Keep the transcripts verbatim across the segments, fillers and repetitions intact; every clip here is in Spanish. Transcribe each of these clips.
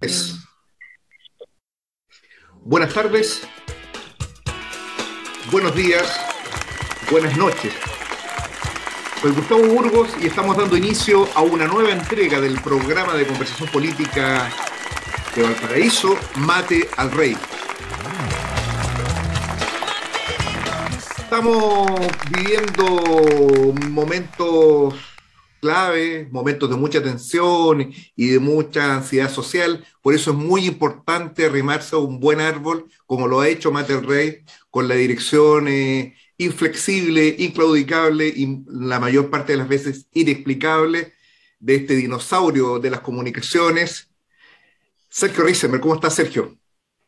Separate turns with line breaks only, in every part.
Es. Buenas tardes, buenos días, buenas noches. Soy Gustavo Burgos y estamos dando inicio a una nueva entrega del programa de conversación política de Valparaíso, Mate al Rey. Estamos viviendo momentos clave, momentos de mucha tensión y de mucha ansiedad social, por eso es muy importante arrimarse a un buen árbol, como lo ha hecho Mate al Rey, con la dirección eh, inflexible, inclaudicable y la mayor parte de las veces inexplicable de este dinosaurio de las comunicaciones. Sergio Risenberg, ¿cómo estás, Sergio?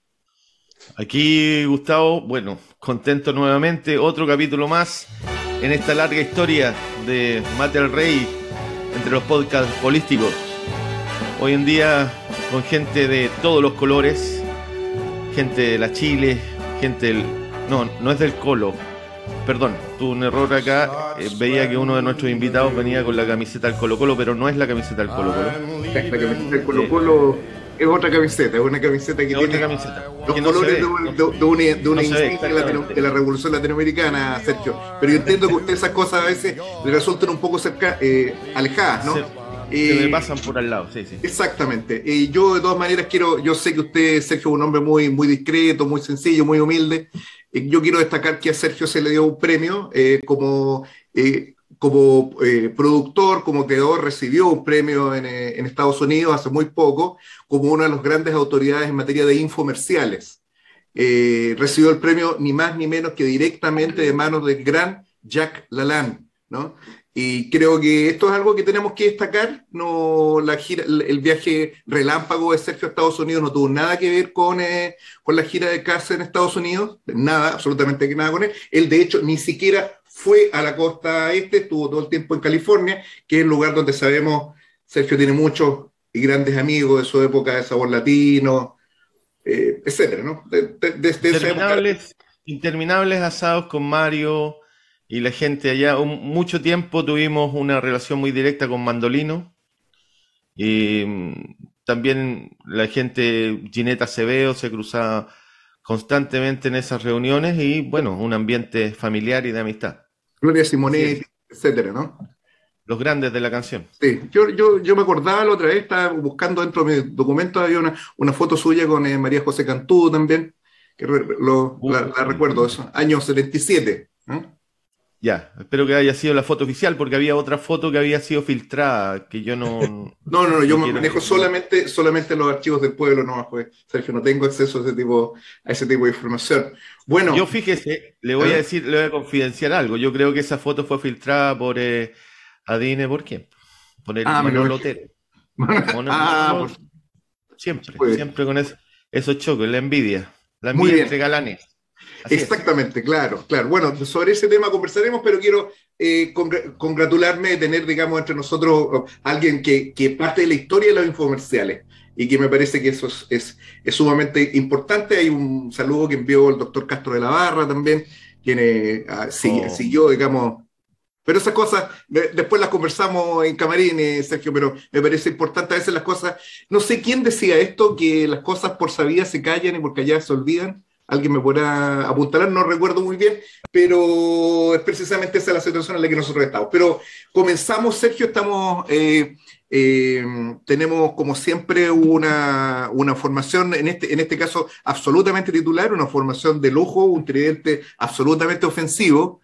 Aquí, Gustavo, bueno, contento nuevamente, otro capítulo más en esta larga historia de Mate al Rey entre los podcasts políticos. Hoy en día con gente de todos los colores, gente de la Chile, gente del... No, no es del Colo, perdón, tuve un error acá, eh, veía que uno de nuestros invitados venía con la camiseta del Colo Colo, pero no es la camiseta del Colo Colo.
La camiseta del Colo Colo... Eh, es otra camiseta, es una camiseta que
es
tiene
camiseta.
los
que no
colores
ve,
de,
no,
de, de una, de una
no
insignia latino, de la Revolución Latinoamericana, Sergio. Pero yo entiendo que a usted esas cosas a veces le resultan un poco cerca, eh, alejadas, ¿no?
Se,
eh,
se me pasan por al lado, sí, sí.
Exactamente. Y eh, yo de todas maneras quiero, yo sé que usted, Sergio, es un hombre muy, muy discreto, muy sencillo, muy humilde. Eh, yo quiero destacar que a Sergio se le dio un premio eh, como... Eh, como eh, productor, como creador, recibió un premio en, eh, en Estados Unidos hace muy poco, como una de las grandes autoridades en materia de infomerciales. Eh, recibió el premio ni más ni menos que directamente de manos del gran Jack Lalanne, ¿no? Y creo que esto es algo que tenemos que destacar. No, la gira, el viaje relámpago de Sergio a Estados Unidos no tuvo nada que ver con, eh, con la gira de casa en Estados Unidos, nada, absolutamente nada con él. Él, de hecho, ni siquiera fue a la costa este, estuvo todo el tiempo en California, que es el lugar donde sabemos Sergio tiene muchos y grandes amigos de su época de sabor latino, eh, etcétera, ¿no? De, de, de, de
interminables, esa época. Interminables asados con Mario y la gente allá. Un, mucho tiempo tuvimos una relación muy directa con Mandolino. Y um, también la gente, Ginette Acevedo, se cruzaba constantemente en esas reuniones y, bueno, un ambiente familiar y de amistad.
Gloria Simonetti, etcétera, ¿no?
Los grandes de la canción.
Sí, yo, yo, yo me acordaba la otra vez, estaba buscando dentro de mis documentos, había una, una foto suya con eh, María José Cantú también, que re, lo, uh, la, la recuerdo, eso, año setenta y siete. ¿no?
Ya, espero que haya sido la foto oficial, porque había otra foto que había sido filtrada, que yo no...
no, no, no, yo no me manejo solamente, solamente los archivos del pueblo, no, pues, Sergio, no tengo acceso a ese tipo, a ese tipo de información. Bueno...
Yo, fíjese, le voy ¿eh? a decir, le voy a confidenciar algo, yo creo que esa foto fue filtrada por, eh, adivine por quién, por el
ah,
Manuel Otero. Manuel,
ah,
Manuel, por... Siempre,
pues,
siempre con eso, esos choques, la envidia, la envidia entre galanes.
Así Exactamente, es. claro, claro. Bueno, sobre ese tema conversaremos, pero quiero eh, congr congratularme de tener, digamos, entre nosotros alguien que, que parte de la historia de los infomerciales y que me parece que eso es, es, es sumamente importante. Hay un saludo que envió el doctor Castro de la Barra también, quien eh, sigue, oh. siguió, digamos. Pero esas cosas, después las conversamos en camarines, Sergio, pero me parece importante a veces las cosas. No sé quién decía esto, que las cosas por sabidas se callan y por calladas se olvidan. Alguien me podrá apuntalar, no recuerdo muy bien, pero es precisamente esa la situación en la que nosotros estamos. Pero comenzamos, Sergio, estamos, eh, eh, tenemos como siempre una, una formación, en este, en este caso absolutamente titular, una formación de lujo, un tridente absolutamente ofensivo,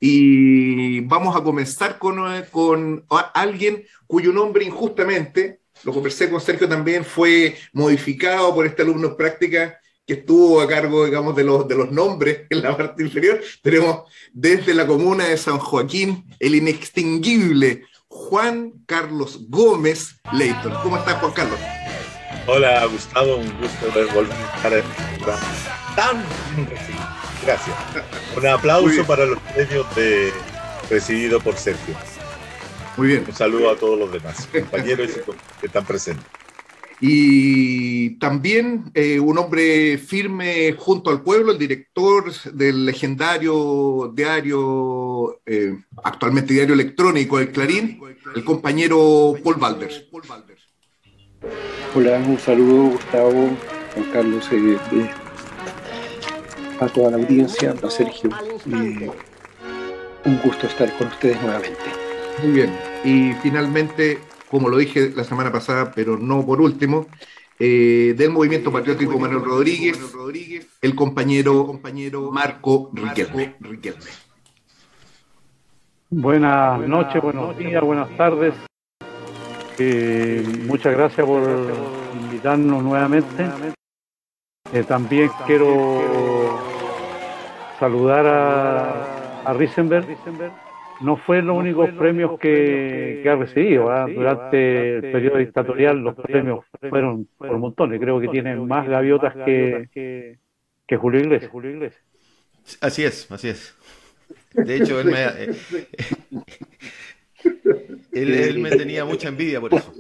y vamos a comenzar con, con alguien cuyo nombre injustamente, lo conversé con Sergio también, fue modificado por este alumno en práctica, que estuvo a cargo, digamos, de los, de los nombres en la parte inferior. Tenemos desde la comuna de San Joaquín el inextinguible Juan Carlos Gómez Leighton. ¿Cómo estás, Juan Carlos?
Hola, Gustavo, un gusto volver a estar en el programa tan bien recibido. Gracias. Un aplauso para los premios de, recibido por Sergio.
Muy bien.
Un saludo a todos los demás compañeros que están presentes.
Y también eh, un hombre firme junto al pueblo, el director del legendario diario, eh, actualmente diario electrónico, El Clarín, el compañero Paul Balders.
Hola, un saludo, Gustavo, Juan Carlos, eh, eh, a toda la audiencia, a Sergio. Eh, un gusto estar con ustedes nuevamente.
Muy bien. Y finalmente, como lo dije la semana pasada, pero no por último, eh, del Movimiento Patriótico Manuel Rodríguez, el compañero Marco Riquelme.
Buenas noches, buenos días, buenas tardes. Eh, muchas gracias por invitarnos nuevamente. Eh, también quiero saludar a, a Risenberg. No fue los únicos premios que, que ha recibido. ¿eh? Durante el periodo dictatorial los premios fueron por montones. Creo que tienen más gaviotas que, que Julio Iglesias.
Así es, así es. De hecho, él me, eh, él, él me tenía mucha envidia por eso.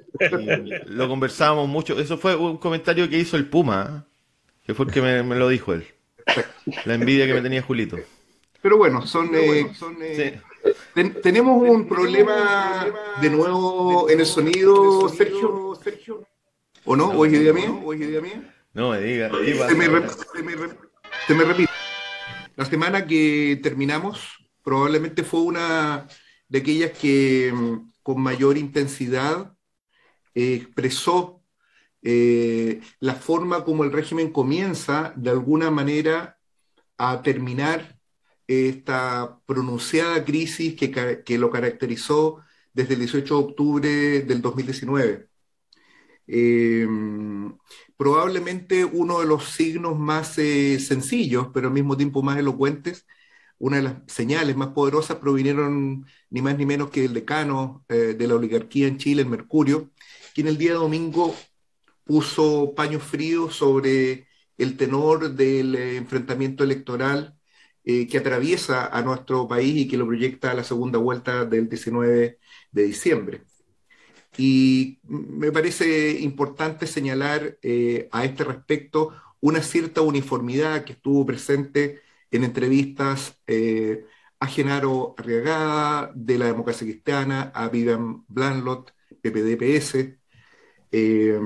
Y lo conversábamos mucho. Eso fue un comentario que hizo el Puma, ¿eh? Que fue el que me, me lo dijo él. La envidia que me tenía Julito.
Pero bueno, son, eh, son eh, sí. ten, tenemos un problema de nuevo en el sonido, Sergio. Sergio. ¿O no? ¿O es idea mía? ¿O es idea mía?
No me diga.
Se me, se, me, se me repite. La semana que terminamos probablemente fue una de aquellas que con mayor intensidad eh, expresó eh, la forma como el régimen comienza de alguna manera a terminar esta pronunciada crisis que, que lo caracterizó desde el dieciocho de octubre del dos mil diecinueve. Eh, probablemente uno de los signos más eh, sencillos, pero al mismo tiempo más elocuentes, una de las señales más poderosas provinieron ni más ni menos que el decano eh, de la oligarquía en Chile, el Mercurio, quien el día domingo puso paños fríos sobre el tenor del eh, enfrentamiento electoral eh, que atraviesa a nuestro país y que lo proyecta a la segunda vuelta del diecinueve de diciembre. Y me parece importante señalar eh, a este respecto una cierta uniformidad que estuvo presente en entrevistas eh, a Genaro Arriagada, de la Democracia Cristiana, a Vivian Blanlot, P P D P S, eh,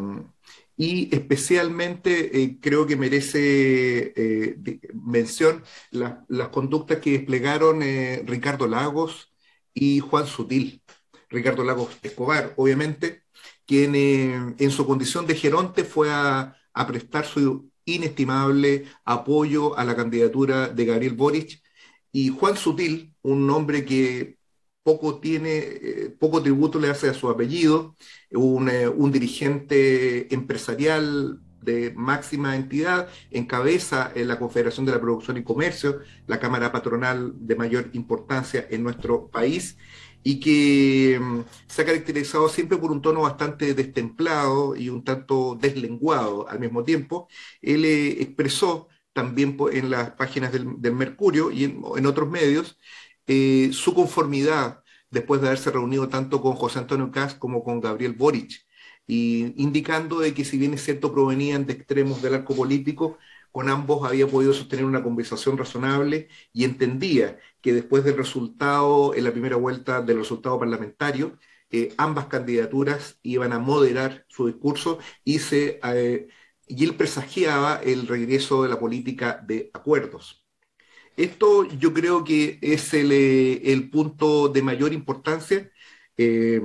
y especialmente eh, creo que merece eh, mención la, las conductas que desplegaron eh, Ricardo Lagos y Juan Sutil. Ricardo Lagos Escobar, obviamente, quien eh, en su condición de geronte fue a, a prestar su inestimable apoyo a la candidatura de Gabriel Boric, y Juan Sutil, un hombre que poco tiene, eh, poco tributo le hace a su apellido, un, eh, un dirigente empresarial de máxima entidad, encabeza en la Confederación de la Producción y Comercio, la cámara patronal de mayor importancia en nuestro país, y que um, se ha caracterizado siempre por un tono bastante destemplado y un tanto deslenguado al mismo tiempo. Él eh, expresó también en las páginas del, del Mercurio y en, en otros medios eh, su conformidad después de haberse reunido tanto con José Antonio Kast como con Gabriel Boric, y indicando de que si bien es cierto provenían de extremos del arco político, con ambos había podido sostener una conversación razonable y entendía que después del resultado, en la primera vuelta del resultado parlamentario, eh, ambas candidaturas iban a moderar su discurso y, se, eh, y él presagiaba el regreso de la política de acuerdos. Esto yo creo que es el, el punto de mayor importancia. Eh,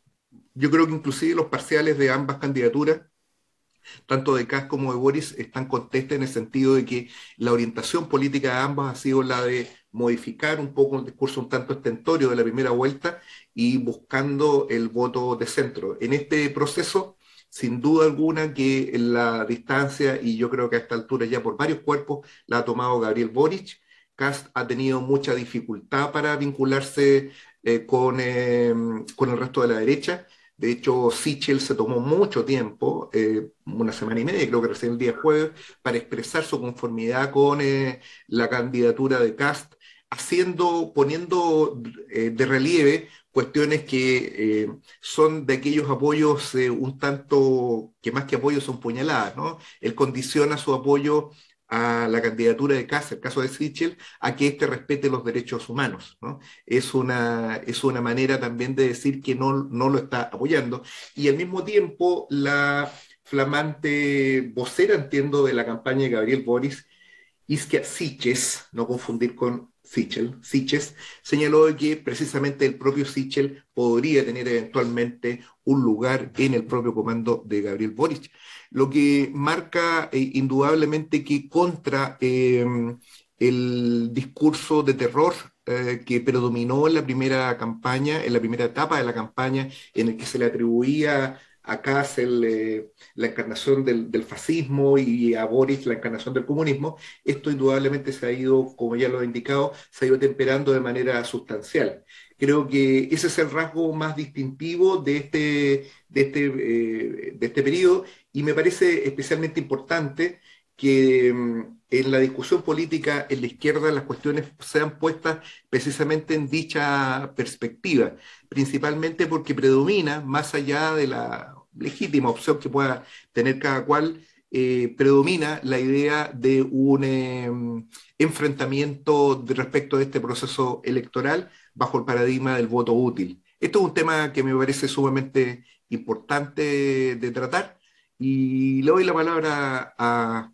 yo creo que inclusive los parciales de ambas candidaturas, tanto de Kast como de Boris, están contestas en el sentido de que la orientación política de ambas ha sido la de modificar un poco el discurso un tanto estentorio de la primera vuelta y buscando el voto de centro. En este proceso, sin duda alguna que la distancia, y yo creo que a esta altura ya por varios cuerpos, la ha tomado Gabriel Boric. Kast ha tenido mucha dificultad para vincularse eh, con, eh, con el resto de la derecha. De hecho, Sichel se tomó mucho tiempo, eh, una semana y media, creo que recién el día jueves, para expresar su conformidad con eh, la candidatura de Kast, haciendo, poniendo eh, de relieve cuestiones que eh, son de aquellos apoyos eh, un tanto, que más que apoyos son puñaladas, ¿no? Él condiciona su apoyo a la candidatura de Kast, el caso de Sichel, a que éste respete los derechos humanos, ¿no? Es una, es una manera también de decir que no, no lo está apoyando. Y al mismo tiempo, la flamante vocera, entiendo, de la campaña de Gabriel Boric, Isquia Siches, no confundir con Sichel, Siches, señaló que precisamente el propio Sichel podría tener eventualmente un lugar en el propio comando de Gabriel Boric, lo que marca eh, indudablemente que contra eh, el discurso de terror eh, que predominó en la primera campaña, en la primera etapa de la campaña, en el que se le atribuía a Kast el, eh, la encarnación del, del fascismo y a Boric la encarnación del comunismo. Esto indudablemente se ha ido, como ya lo he indicado, se ha ido temperando de manera sustancial. Creo que ese es el rasgo más distintivo de este, de este, eh, de este periodo, y me parece especialmente importante que um, en la discusión política en la izquierda las cuestiones sean puestas precisamente en dicha perspectiva, principalmente porque predomina, más allá de la legítima opción que pueda tener cada cual, eh, predomina la idea de un eh, enfrentamiento de respecto de este proceso electoral bajo el paradigma del voto útil. Esto es un tema que me parece sumamente importante de tratar, y le doy la palabra a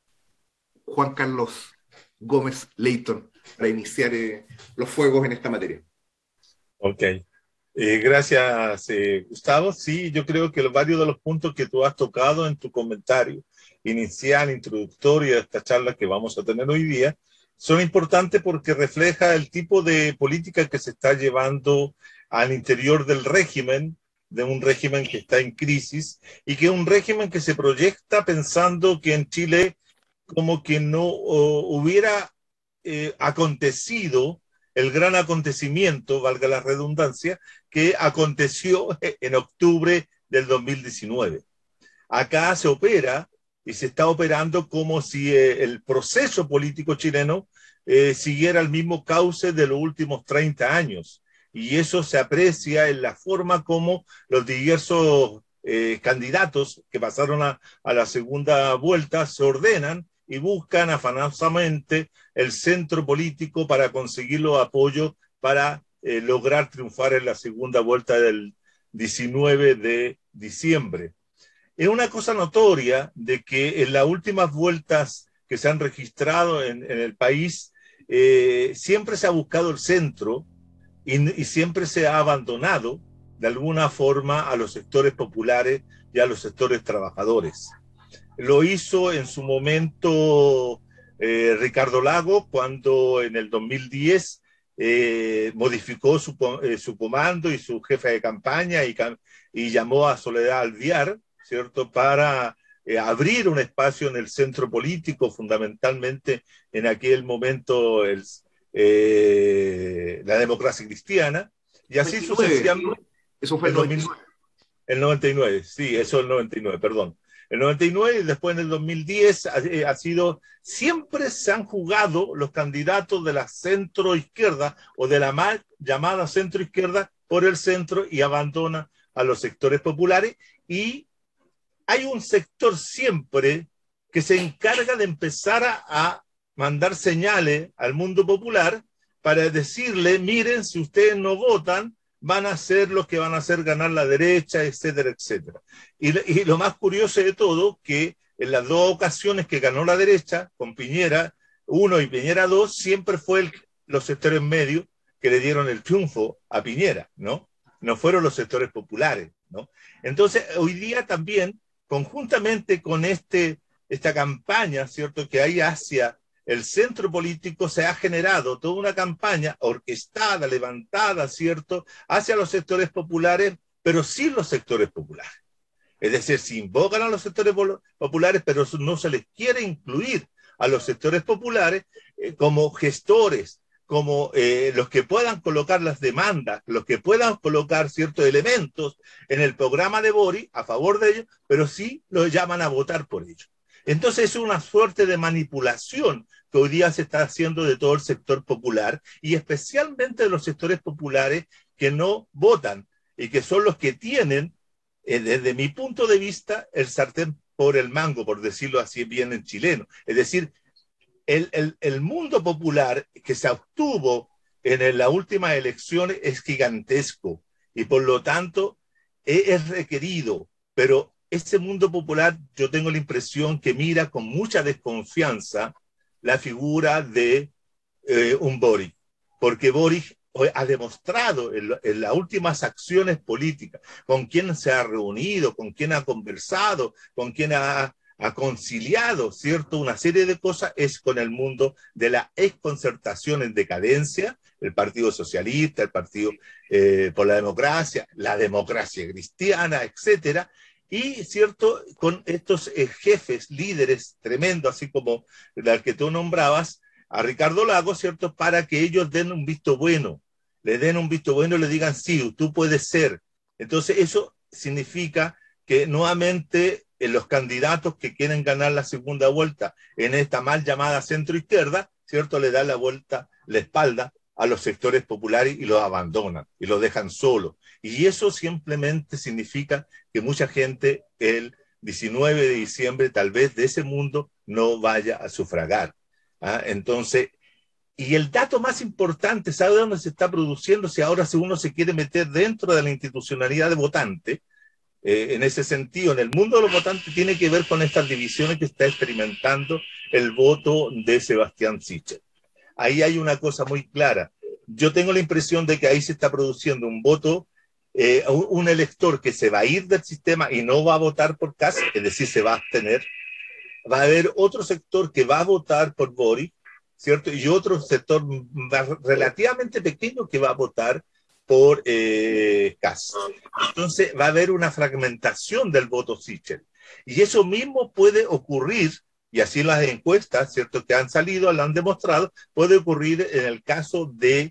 Juan Carlos Gómez Leighton para iniciar eh, los fuegos en esta materia.
Ok. Eh, gracias, eh, Gustavo. Sí, yo creo que varios de los puntos que tú has tocado en tu comentario inicial, introductorio de esta charla que vamos a tener hoy día, son importantes porque refleja el tipo de política que se está llevando al interior del régimen, de un régimen que está en crisis y que es un régimen que se proyecta pensando que en Chile como que no uh, hubiera eh, acontecido el gran acontecimiento, valga la redundancia, que aconteció en octubre del dos mil diecinueve. Acá se opera y se está operando como si eh, el proceso político chileno eh, siguiera el mismo cauce de los últimos treinta años. Y eso se aprecia en la forma como los diversos eh, candidatos que pasaron a, a la segunda vuelta se ordenan y buscan afanosamente el centro político para conseguir los apoyos para eh, lograr triunfar en la segunda vuelta del diecinueve de diciembre. Es una cosa notoria de que en las últimas vueltas que se han registrado en, en el país, eh, siempre se ha buscado el centro y, y siempre se ha abandonado de alguna forma a los sectores populares y a los sectores trabajadores. Lo hizo en su momento eh, Ricardo Lagos cuando en el dos mil diez eh, modificó su, eh, su comando y su jefe de campaña y, y llamó a Soledad Alvear, ¿cierto?, para eh, abrir un espacio en el centro político, fundamentalmente en aquel momento el, eh, la democracia cristiana, y así sucesivamente.
Eso fue el noventa y nueve.
El noventa y nueve, sí, eso es el noventa y nueve, perdón. El noventa y nueve y después en el dos mil diez ha, ha sido, siempre se han jugado los candidatos de la centro izquierda o de la mal llamada centro izquierda por el centro y abandona a los sectores populares, y hay un sector siempre que se encarga de empezar a, a mandar señales al mundo popular para decirle, miren, si ustedes no votan, van a ser los que van a hacer ganar la derecha, etcétera, etcétera. Y, y lo más curioso de todo, que en las dos ocasiones que ganó la derecha, con Piñera uno y Piñera dos, siempre fue el, los sectores medios que le dieron el triunfo a Piñera, ¿no? No fueron los sectores populares, ¿no? Entonces, hoy día también, conjuntamente con este, esta campaña, ¿cierto?, que hay hacia el centro político, se ha generado toda una campaña orquestada, levantada, ¿cierto?, hacia los sectores populares, pero sin los sectores populares. Es decir, se invocan a los sectores populares, pero no se les quiere incluir a los sectores populares eh, como gestores, como eh, los que puedan colocar las demandas, los que puedan colocar ciertos elementos en el programa de Boric a favor de ellos, pero sí los llaman a votar por ellos. Entonces es una suerte de manipulación que hoy día se está haciendo de todo el sector popular y especialmente de los sectores populares que no votan y que son los que tienen, eh, desde mi punto de vista, el sartén por el mango, por decirlo así bien en chileno. Es decir, el, el, el mundo popular que se obtuvo en las últimas elecciones es gigantesco y por lo tanto es, es requerido, pero ese mundo popular yo tengo la impresión que mira con mucha desconfianza la figura de eh, un Boric, porque Boric ha demostrado en, en las últimas acciones políticas con quién se ha reunido, con quién ha conversado, con quién ha, ha conciliado, ¿cierto? Una serie de cosas es con el mundo de la exconcertación en decadencia, el Partido Socialista, el Partido eh, por la Democracia, la democracia cristiana, etcétera, y, ¿cierto?, con estos eh, jefes, líderes tremendos, así como el que tú nombrabas, a Ricardo Lagos, ¿cierto?, para que ellos den un visto bueno, le den un visto bueno y le digan, sí, tú puedes ser. Entonces, eso significa que nuevamente eh, los candidatos que quieren ganar la segunda vuelta en esta mal llamada centro-izquierda, ¿cierto?, le dan la vuelta, la espalda a los sectores populares y los abandonan y los dejan solos. Y eso simplemente significa que mucha gente el diecinueve de diciembre tal vez de ese mundo no vaya a sufragar. ¿Ah? Entonces, y el dato más importante, ¿sabe dónde se está produciendo? Si ahora si uno se quiere meter dentro de la institucionalidad de votante, eh, en ese sentido, en el mundo de los votantes tiene que ver con estas divisiones que está experimentando el voto de Sebastián Sichel. Ahí hay una cosa muy clara. Yo tengo la impresión de que ahí se está produciendo un voto, eh, un elector que se va a ir del sistema y no va a votar por Kast, es decir, se va a abstener. Va a haber otro sector que va a votar por Boric, ¿cierto? Y otro sector relativamente pequeño que va a votar por eh, Kast. Entonces va a haber una fragmentación del voto Sichel. Y eso mismo puede ocurrir, y así las encuestas, ¿cierto?, que han salido, lo han demostrado, puede ocurrir en el caso de,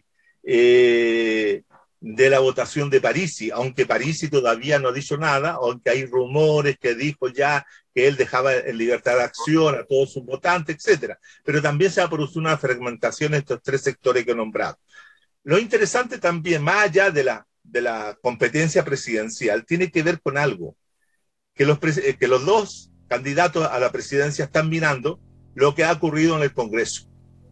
eh, de la votación de Parisi, aunque Parisi todavía no ha dicho nada, aunque hay rumores que dijo ya que él dejaba en libertad de acción a todos sus votantes, etcétera. Pero también se va a producir una fragmentación en estos tres sectores que he nombrado. Lo interesante también, más allá de la, de la competencia presidencial, tiene que ver con algo, que los, que los dos candidatos a la presidencia están mirando lo que ha ocurrido en el Congreso.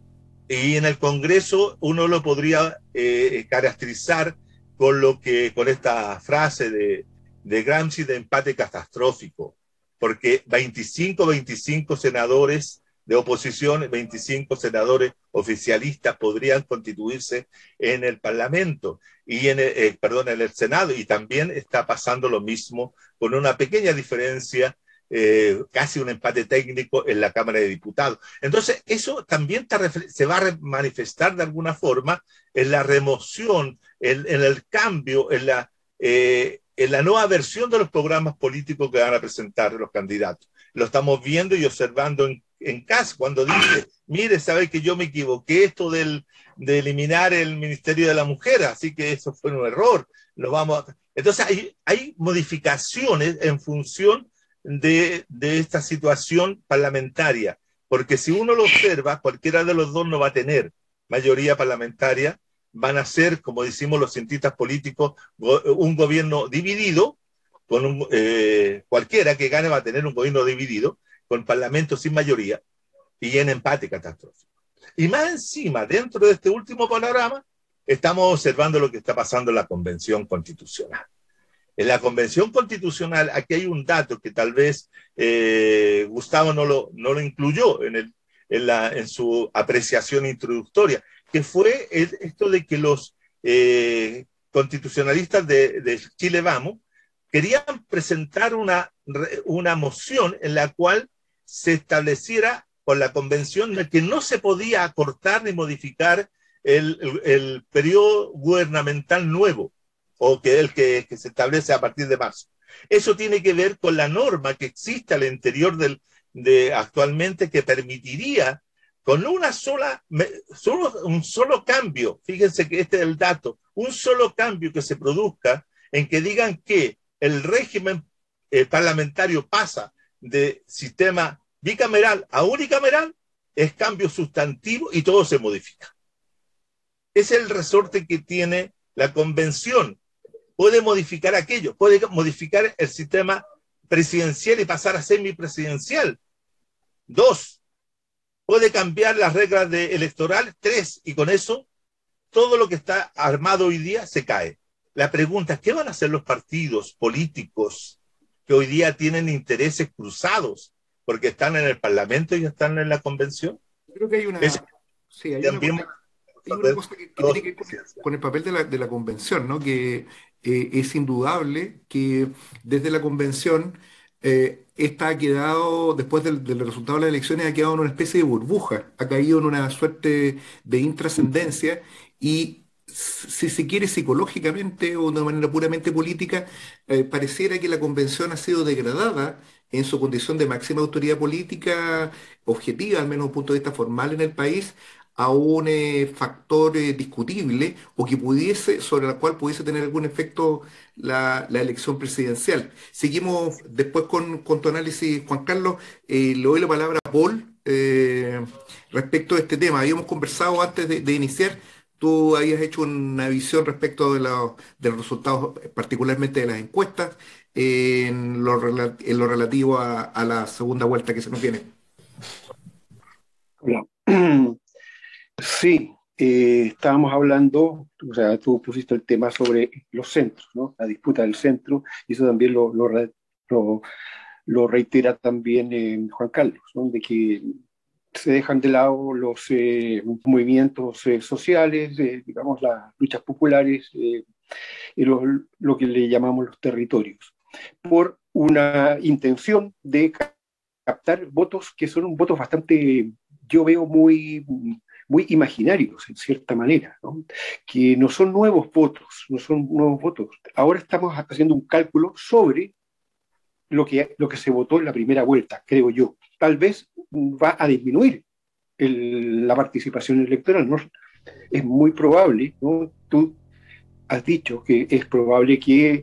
Y en el Congreso uno lo podría eh, caracterizar con lo que, con esta frase de, de Gramsci de empate catastrófico, porque veinticinco, veinticinco senadores de oposición, veinticinco senadores oficialistas podrían constituirse en el Parlamento y en el, eh, perdón, en el Senado, y también está pasando lo mismo con una pequeña diferencia, eh, casi un empate técnico en la Cámara de Diputados. Entonces, eso también está, se va a manifestar de alguna forma en la remoción, en, en el cambio, en la, eh, en la nueva versión de los programas políticos que van a presentar los candidatos. Lo estamos viendo y observando en, en Kast cuando dice, mire, sabe que yo me equivoqué esto del, de eliminar el Ministerio de la Mujer, así que eso fue un error. Lo vamos a... Entonces, hay, hay modificaciones en función De, de esta situación parlamentaria, porque si uno lo observa, cualquiera de los dos no va a tener mayoría parlamentaria, van a ser, como decimos los cientistas políticos, un gobierno dividido, con un, eh, cualquiera que gane va a tener un gobierno dividido, con parlamento sin mayoría, y en empate catastrófico. Y más encima, dentro de este último panorama, estamos observando lo que está pasando en la Convención Constitucional. En la Convención Constitucional, aquí hay un dato que tal vez eh, Gustavo no lo, no lo incluyó en, el, en, la, en su apreciación introductoria, que fue el, esto de que los eh, constitucionalistas de, de Chile Vamos querían presentar una, una moción en la cual se estableciera con la Convención de que no se podía acortar ni modificar el, el, el periodo gubernamental nuevo, o que el que, que se establece a partir de marzo. Eso tiene que ver con la norma que existe al interior del, de actualmente que permitiría con una sola, solo, un solo cambio, fíjense que este es el dato, un solo cambio que se produzca en que digan que el régimen eh, parlamentario pasa de sistema bicameral a unicameral, es cambio sustantivo y todo se modifica. Es el resorte que tiene la Convención. Puede modificar aquello, puede modificar el sistema presidencial y pasar a semipresidencial. Dos, puede cambiar las reglas de electoral. Tres, y con eso todo lo que está armado hoy día se cae. La pregunta es, ¿qué van a hacer los partidos políticos que hoy día tienen intereses cruzados porque están en el Parlamento y están en la convención?
Creo que hay una,
es,
sí, hay
también,
una cosa, hay una cosa que, que tiene que ver con, con el papel de la, de la convención, ¿no? Que eh, es indudable que desde la convención eh, esta ha quedado, después del, del resultado de las elecciones, ha quedado en una especie de burbuja, ha caído en una suerte de intrascendencia y, si se quiere, psicológicamente o de manera puramente política, eh, pareciera que la convención ha sido degradada en su condición de máxima autoridad política objetiva, al menos desde un punto de vista formal en el país, a un eh, factor eh, discutible o que pudiese, sobre el cual pudiese tener algún efecto la, la elección presidencial. Seguimos después con, con tu análisis, Juan Carlos. Eh, le doy la palabra a Paul eh, respecto a este tema. Habíamos conversado antes de, de iniciar. Tú habías hecho una visión respecto de, la- de los resultados, particularmente de las encuestas, en lo, rela- en lo relativo a, a la segunda vuelta que se nos viene.
Hola. Sí, eh, estábamos hablando, o sea, tú pusiste el tema sobre los centros, ¿no? La disputa del centro, y eso también lo, lo, re- lo- lo reitera también eh, Juan Carlos, ¿no? De que se dejan de lado los eh, movimientos eh, sociales, eh, digamos, las luchas populares, eh, y lo, lo que le llamamos los territorios, por una intención de captar votos que son votos bastante, yo veo muy, muy imaginarios en cierta manera, ¿no? Que no son nuevos votos, no son nuevos votos. Ahora estamos haciendo un cálculo sobre lo que, lo que se votó en la primera vuelta, creo yo. Tal vez va a disminuir el, la participación electoral, ¿no? Es muy probable, ¿no? Tú has dicho que es probable que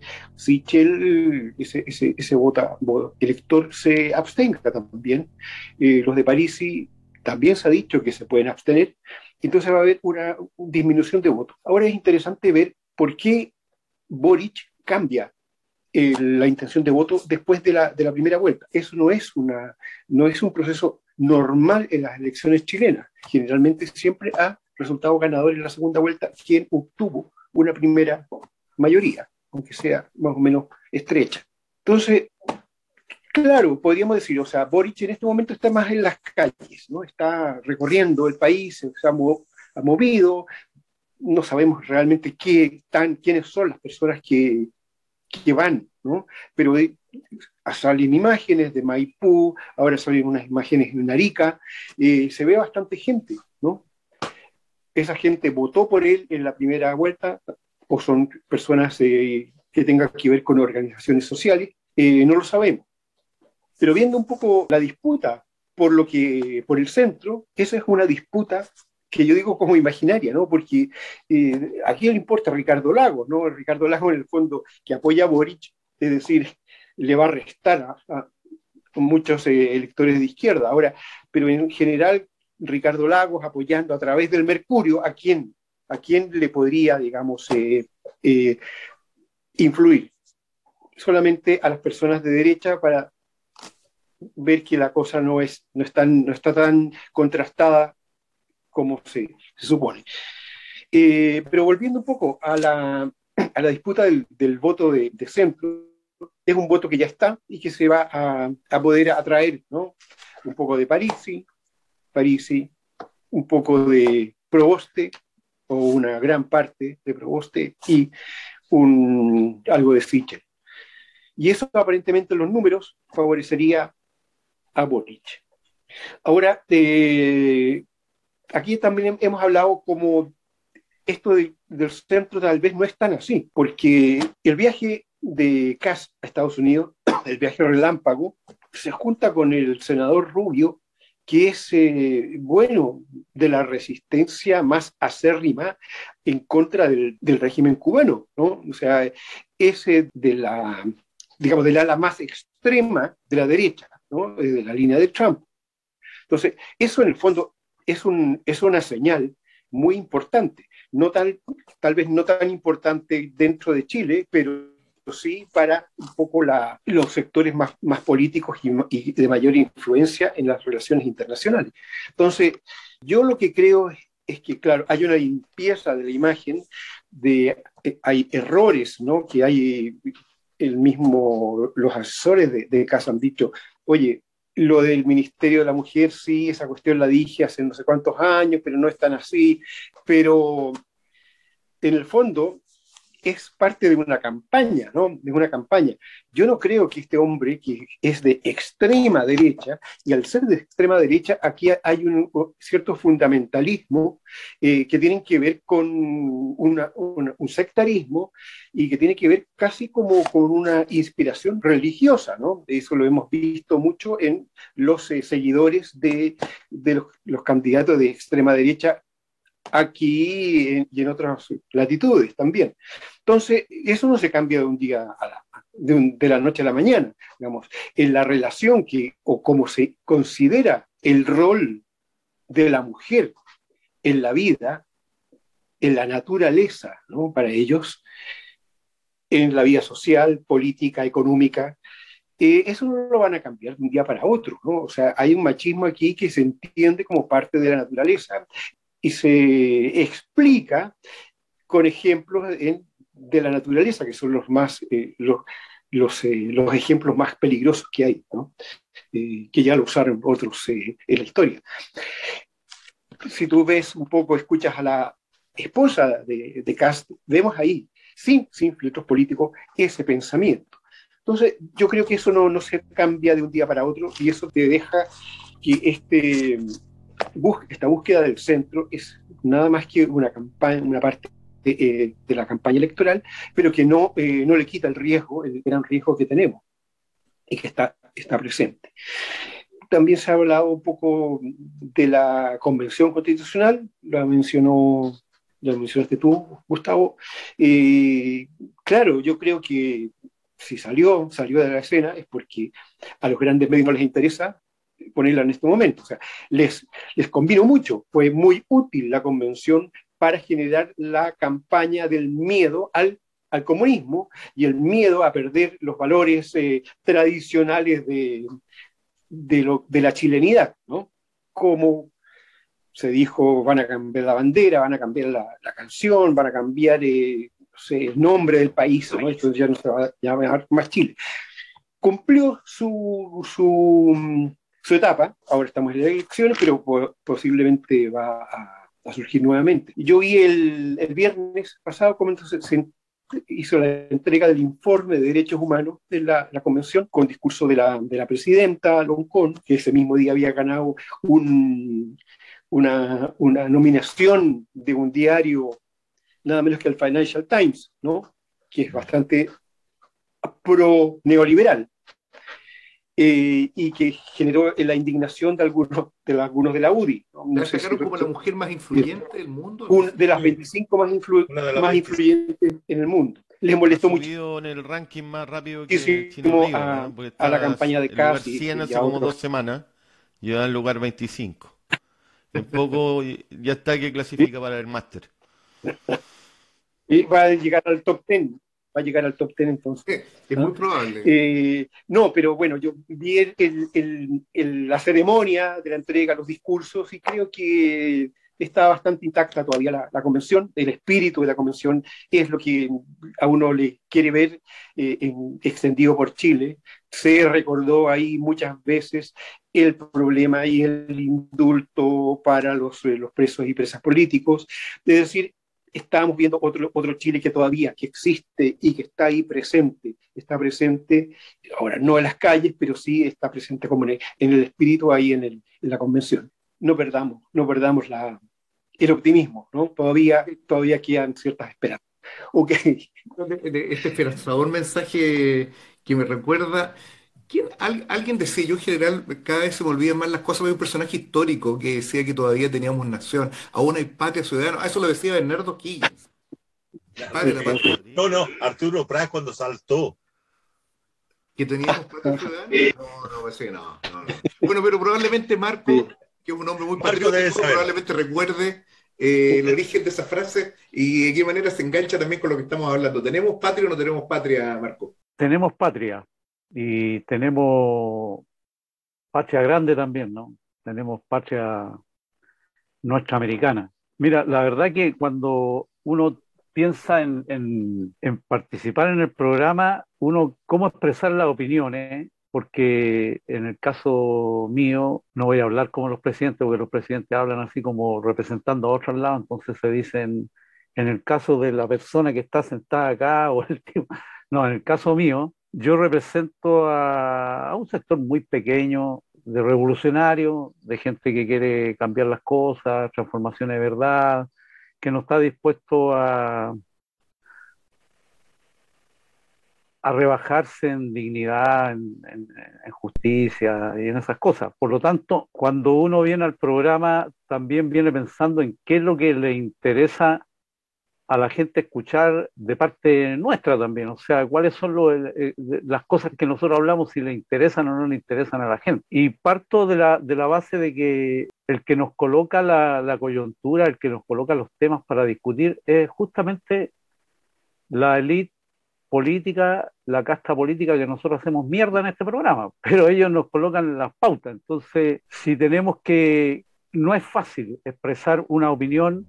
Sichel, ese, ese, ese vota, elector, se abstenga también. Eh, los de Parisi también se ha dicho que se pueden abstener. Entonces va a haber una disminución de votos. Ahora es interesante ver por qué Boric cambia eh, la intención de voto después de la, de la primera vuelta. Eso no es, una, no es un proceso normal en las elecciones chilenas. Generalmente siempre ha resultado ganador en la segunda vuelta quien obtuvo una primera mayoría, aunque sea más o menos estrecha. Entonces, claro, podríamos decir, o sea, Boric en este momento está más en las calles, ¿no? Está recorriendo el país, se ha, mo ha movido, no sabemos realmente qué, tan, quiénes son las personas que, que van, ¿no? Pero de, salen imágenes de Maipú, ahora salen unas imágenes de Arica, eh, se ve bastante gente, ¿no? Esa gente votó por él en la primera vuelta, o son personas eh, que tengan que ver con organizaciones sociales, eh, no lo sabemos. Pero viendo un poco la disputa por, lo que, por el centro, esa es una disputa que yo digo como imaginaria, ¿no? Porque eh, ¿a quién le importa Ricardo Lagos, ¿no? Ricardo Lagos, en el fondo, que apoya a Boric, es decir, le va a restar a, a muchos eh, electores de izquierda. Ahora, pero en general, Ricardo Lagos apoyando a través del Mercurio, ¿a quién, a quién le podría, digamos, eh, eh, influir? Solamente a las personas de derecha, para ver que la cosa no, es, no, es tan, no está tan contrastada como se, se supone. Eh, pero volviendo un poco a la, a la disputa del, del voto de, de centro, es un voto que ya está y que se va a, a poder atraer, ¿no? Un poco de Parisi, Parisi, un poco de Proboste, o una gran parte de Proboste, y un, algo de Sichel. Y eso aparentemente en los números favorecería a Boric. Ahora, eh, aquí también hemos hablado como esto de, del centro tal vez no es tan así, porque el viaje de Kass a Estados Unidos, el viaje relámpago, se junta con el senador Rubio, que es, eh, bueno, de la resistencia más acérrima en contra del, del régimen cubano, ¿no? O sea, es de la, digamos, del ala más extrema de la derecha, ¿no? De la línea de Trump. Entonces, eso en el fondo es, un, es una señal muy importante, no tal, tal vez no tan importante dentro de Chile, pero sí para un poco la, los sectores más, más políticos y, y de mayor influencia en las relaciones internacionales. Entonces, yo lo que creo es, es que, claro, hay una limpieza de la imagen, de, eh, hay errores, ¿no? Que hay el mismo, los asesores de, de Casa han dicho, oye, lo del Ministerio de la Mujer, sí, esa cuestión la dije hace no sé cuántos años, pero no es tan así, pero en el fondo es parte de una campaña, ¿no? De una campaña. Yo no creo que este hombre, que es de extrema derecha, y al ser de extrema derecha, aquí hay un cierto fundamentalismo eh, que tienen que ver con una, una, un sectarismo y que tiene que ver casi como con una inspiración religiosa, ¿no? Eso lo hemos visto mucho en los eh, seguidores de, de los, los candidatos de extrema derecha aquí y en otras latitudes también. Entonces, eso no se cambia de un día a la, de, un, de la noche a la mañana, digamos. En la relación que, o como se considera el rol de la mujer en la vida, en la naturaleza, ¿no? Para ellos, en la vida social, política, económica, eh, eso no lo van a cambiar de un día para otro, ¿no? O sea, hay un machismo aquí que se entiende como parte de la naturaleza y se explica con ejemplos en, de la naturaleza, que son los, más, eh, los, los, eh, los ejemplos más peligrosos que hay, ¿no? eh, que ya lo usaron otros eh, en la historia. Si tú ves un poco, escuchas a la esposa de, de Kast, vemos ahí, sin, sin filtros políticos, ese pensamiento. Entonces, yo creo que eso no, no se cambia de un día para otro y eso te deja que este... esta búsqueda del centro es nada más que una campaña, una parte de, eh, de la campaña electoral, pero que no, eh, no le quita el riesgo, el gran riesgo que tenemos y que está, está presente. También se ha hablado un poco de la Convención Constitucional, lo mencionó, lo mencionaste tú, Gustavo. Eh, claro, yo creo que si salió, salió de la escena es porque a los grandes medios no les interesa ponerla en este momento. O sea, les, les convino mucho, fue muy útil la convención para generar la campaña del miedo al, al comunismo y el miedo a perder los valores eh, tradicionales de, de, lo, de la chilenidad, ¿no? Como se dijo, van a cambiar la bandera, van a cambiar la, la canción, van a cambiar eh, no sé, el nombre del país, ¿no? Esto ya no se va a llamar más Chile. Cumplió su... su su etapa, ahora estamos en las elecciones, pero po posiblemente va a, a surgir nuevamente. Yo vi el, el viernes pasado cómo entonces se hizo la entrega del informe de derechos humanos de la, la convención con discurso de la, de la presidenta Loncón, que ese mismo día había ganado un, una, una nominación de un diario nada menos que el Financial Times, ¿no? Que es bastante pro neoliberal. Eh, y que generó la indignación de algunos de, la, algunos de la U D I.
¿no? La sacaron si como la mujer más influyente del mundo.
Una de las veinticinco más, influ de más influyentes en el mundo. Les molestó mucho.
En el ranking más rápido que
sí,
Chile Río,
a,
¿no?
a la campaña de Kast.
cien hace como dos semanas, lleva en lugar veinticinco. En poco ya está que clasifica para el máster.
Y va a llegar al top diez. Va a llegar al top diez entonces.
Es
¿no?
muy probable.
Eh, no, pero bueno, yo vi el, el, el, la ceremonia de la entrega, los discursos, y creo que está bastante intacta todavía la, la convención. El espíritu de la convención es lo que a uno le quiere ver eh, en, extendido por Chile. Se recordó ahí muchas veces el problema y el indulto para los, los presos y presas políticos. Es decir, estamos viendo otro, otro Chile que todavía que existe y que está ahí presente, está presente, ahora no en las calles, pero sí está presente como en el, en el espíritu ahí en, el, en la convención. No perdamos, no perdamos la, el optimismo, ¿no? Todavía, todavía quedan ciertas esperanzas. Okay.
Este esperanzador mensaje que me recuerda... ¿Quién? Al, alguien decía, yo en general cada vez se me olvidan más las cosas, hay un personaje histórico que decía que todavía teníamos nación, aún hay patria ciudadana, eso lo decía Bernardo Higgins.
Padre, la patria. No, no, Arturo Prat cuando saltó.
¿Que teníamos patria ciudadana? No, no, ese no, no, no. Bueno, pero probablemente Marco, que es un hombre muy patriótico, probablemente recuerde eh, el origen de esa frase y de qué manera se engancha también con lo que estamos hablando. ¿Tenemos patria o no tenemos patria, Marco?
Tenemos patria y tenemos patria grande también, ¿no? Tenemos patria nuestra americana. Mira, la verdad que cuando uno piensa en, en, en participar en el programa, uno, cómo expresar las opiniones, porque en el caso mío, no voy a hablar como los presidentes, porque los presidentes hablan así como representando a otros lados, entonces se dicen, en el caso de la persona que está sentada acá, o el tipo, no, en el caso mío, yo represento a, a un sector muy pequeño, de revolucionario, de gente que quiere cambiar las cosas, transformaciones de verdad, que no está dispuesto a, a rebajarse en dignidad, en, en, en justicia y en esas cosas. Por lo tanto, cuando uno viene al programa, también viene pensando en qué es lo que le interesa a la gente escuchar de parte nuestra también, o sea, cuáles son los, eh, las cosas que nosotros hablamos, si le interesan o no le interesan a la gente. Y parto de la, de la base de que el que nos coloca la, la coyuntura, el que nos coloca los temas para discutir, es justamente la élite política, la casta política que nosotros hacemos mierda en este programa, pero ellos nos colocan las pautas. Entonces, si tenemos que, no es fácil expresar una opinión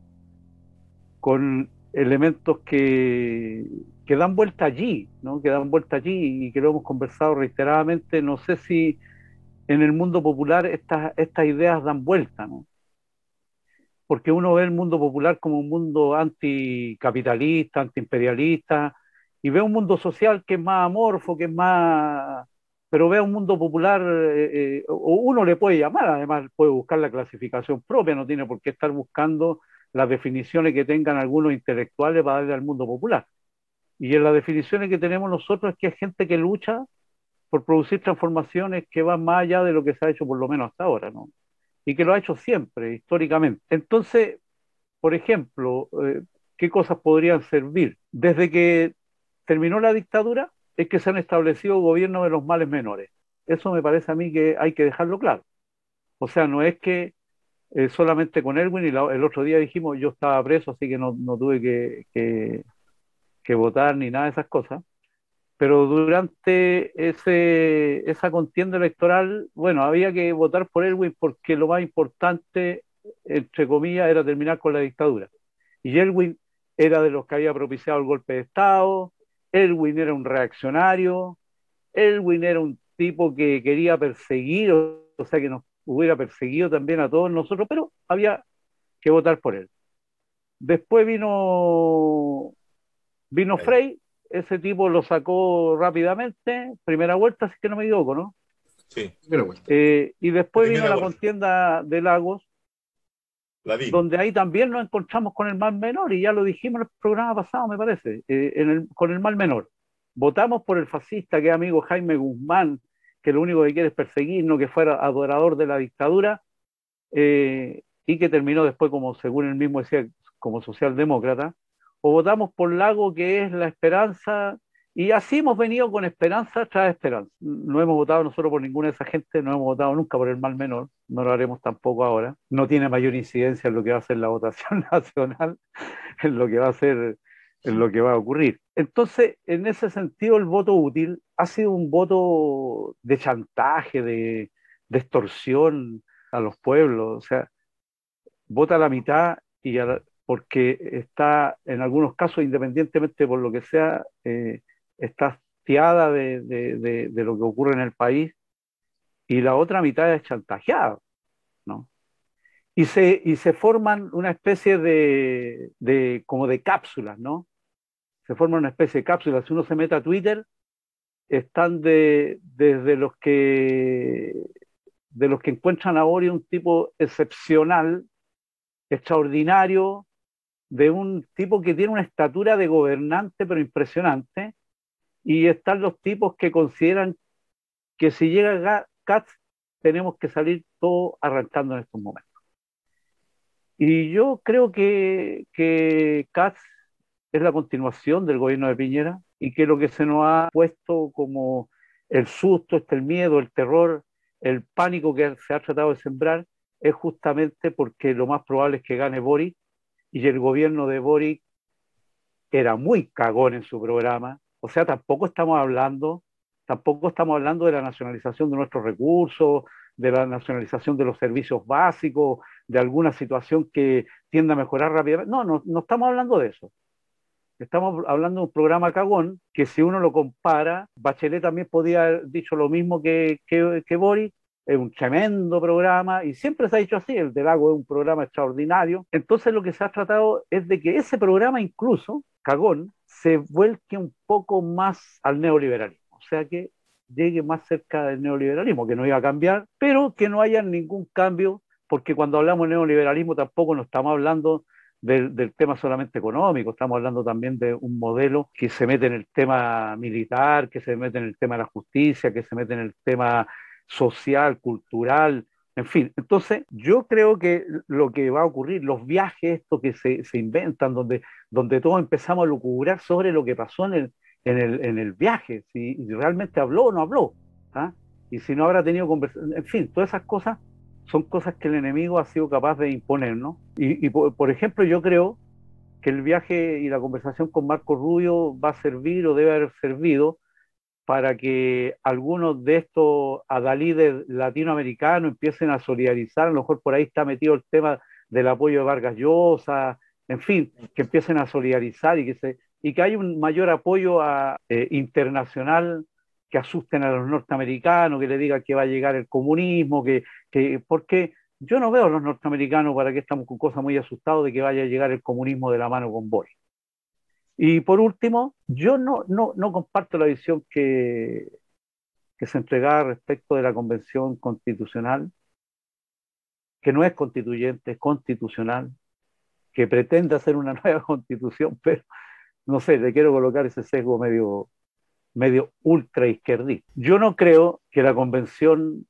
con elementos que, que dan vuelta allí, ¿no? Que dan vuelta allí y que lo hemos conversado reiteradamente. No sé si en el mundo popular estas, estas ideas dan vuelta, ¿no? Porque uno ve el mundo popular como un mundo anticapitalista, antiimperialista, y ve un mundo social que es más amorfo, que es más... Pero ve un mundo popular, eh, eh, o uno le puede llamar, además puede buscar la clasificación propia, no tiene por qué estar buscando las definiciones que tengan algunos intelectuales para darle al mundo popular. Y en las definiciones que tenemos nosotros es que hay gente que lucha por producir transformaciones que van más allá de lo que se ha hecho por lo menos hasta ahora, ¿no? Y que lo ha hecho siempre, históricamente. Entonces, por ejemplo, eh, ¿qué cosas podrían servir? Desde que terminó la dictadura es que se han establecido gobiernos de los males menores. Eso me parece a mí que hay que dejarlo claro. O sea, no es que eh, solamente con Elwin, y la, el otro día dijimos, yo estaba preso, así que no, no tuve que, que, que votar ni nada de esas cosas. Pero durante ese, esa contienda electoral, bueno, había que votar por Elwin porque lo más importante, entre comillas, era terminar con la dictadura. Y Elwin era de los que había propiciado el golpe de Estado, Elwin era un reaccionario, Elwin era un tipo que quería perseguir, o, o sea, que nos hubiera perseguido también a todos nosotros, pero había que votar por él. Después vino, vino Frey, ese tipo lo sacó rápidamente, primera vuelta, si es que no me equivoco, ¿no?
Sí.
Primera vuelta.
Eh, y después
Primera
vino la
vuelta.
contienda de Lagos,
La vi.
donde ahí también nos encontramos con el mal menor, y ya lo dijimos en el programa pasado, me parece, eh, en el, con el mal menor. Votamos por el fascista, que es amigo Jaime Guzmán, que lo único que quiere es perseguirnos, que fuera adorador de la dictadura, eh, y que terminó después, como según él mismo decía, como socialdemócrata. O votamos por Lago, que es la esperanza, y así hemos venido con esperanza tras esperanza. No hemos votado nosotros por ninguna de esa gente, no hemos votado nunca por el mal menor, no lo haremos tampoco ahora. No tiene mayor incidencia en lo que va a ser la votación nacional, en lo que va a ser, en lo que va a ocurrir. Entonces, en ese sentido, el voto útil ha sido un voto de chantaje, de, de extorsión a los pueblos. O sea, vota la mitad y a la, porque está, en algunos casos, independientemente por lo que sea, eh, está hastiada de, de, de, de lo que ocurre en el país, y la otra mitad es chantajeada, ¿no? Y se, y se forman una especie de, de, como de cápsulas, ¿no? Se forman una especie de cápsulas. Si uno se mete a Twitter, están de, desde los que, de los que encuentran a Ori un tipo excepcional, extraordinario, de un tipo que tiene una estatura de gobernante pero impresionante, y están los tipos que consideran que si llega Katz tenemos que salir todos arrancando en estos momentos. Y yo creo que, que Katz es la continuación del gobierno de Piñera, y que lo que se nos ha puesto como el susto, este, el miedo, el terror, el pánico que se ha tratado de sembrar, es justamente porque lo más probable es que gane Boric, y el gobierno de Boric era muy cagón en su programa. O sea, tampoco estamos hablando, tampoco estamos hablando de la nacionalización de nuestros recursos, de la nacionalización de los servicios básicos, de alguna situación que tienda a mejorar rápidamente. No, no, no estamos hablando de eso. Estamos hablando de un programa cagón que, si uno lo compara, Bachelet también podía haber dicho lo mismo que, que, que Boric. Es un tremendo programa y siempre se ha dicho así, el del Lago es un programa extraordinario. Entonces lo que se ha tratado es de que ese programa, incluso cagón, se vuelque un poco más al neoliberalismo, o sea, que llegue más cerca del neoliberalismo, que no iba a cambiar, pero que no haya ningún cambio, porque cuando hablamos de neoliberalismo tampoco no estamos hablando del, del tema solamente económico, estamos hablando también de un modelo que se mete en el tema militar, que se mete en el tema de la justicia, que se mete en el tema social, cultural, en fin. Entonces, yo creo que lo que va a ocurrir, los viajes estos que se, se inventan, donde, donde todos empezamos a lucubrar sobre lo que pasó en el, en el, en el viaje, si realmente habló o no habló, ¿ah? Y si no habrá tenido conversación, en fin, todas esas cosas son cosas que el enemigo ha sido capaz de imponernos. Y, y por, por ejemplo, yo creo que el viaje y la conversación con Marco Rubio va a servir o debe haber servido para que algunos de estos adalides latinoamericanos empiecen a solidarizar. A lo mejor por ahí está metido el tema del apoyo de Vargas Llosa, en fin, que empiecen a solidarizar y que, se, y que haya un mayor apoyo a, eh, internacional, que asusten a los norteamericanos, que le digan que va a llegar el comunismo, que, que porque yo no veo a los norteamericanos para que estamos con cosas muy asustados de que vaya a llegar el comunismo de la mano con Boris. Y por último, yo no, no, no comparto la visión que, que se entregaba respecto de la Convención Constitucional, que no es constituyente, es constitucional, que pretende hacer una nueva constitución, pero no sé, le quiero colocar ese sesgo medio, medio ultra izquierdista. Yo no creo que la Convención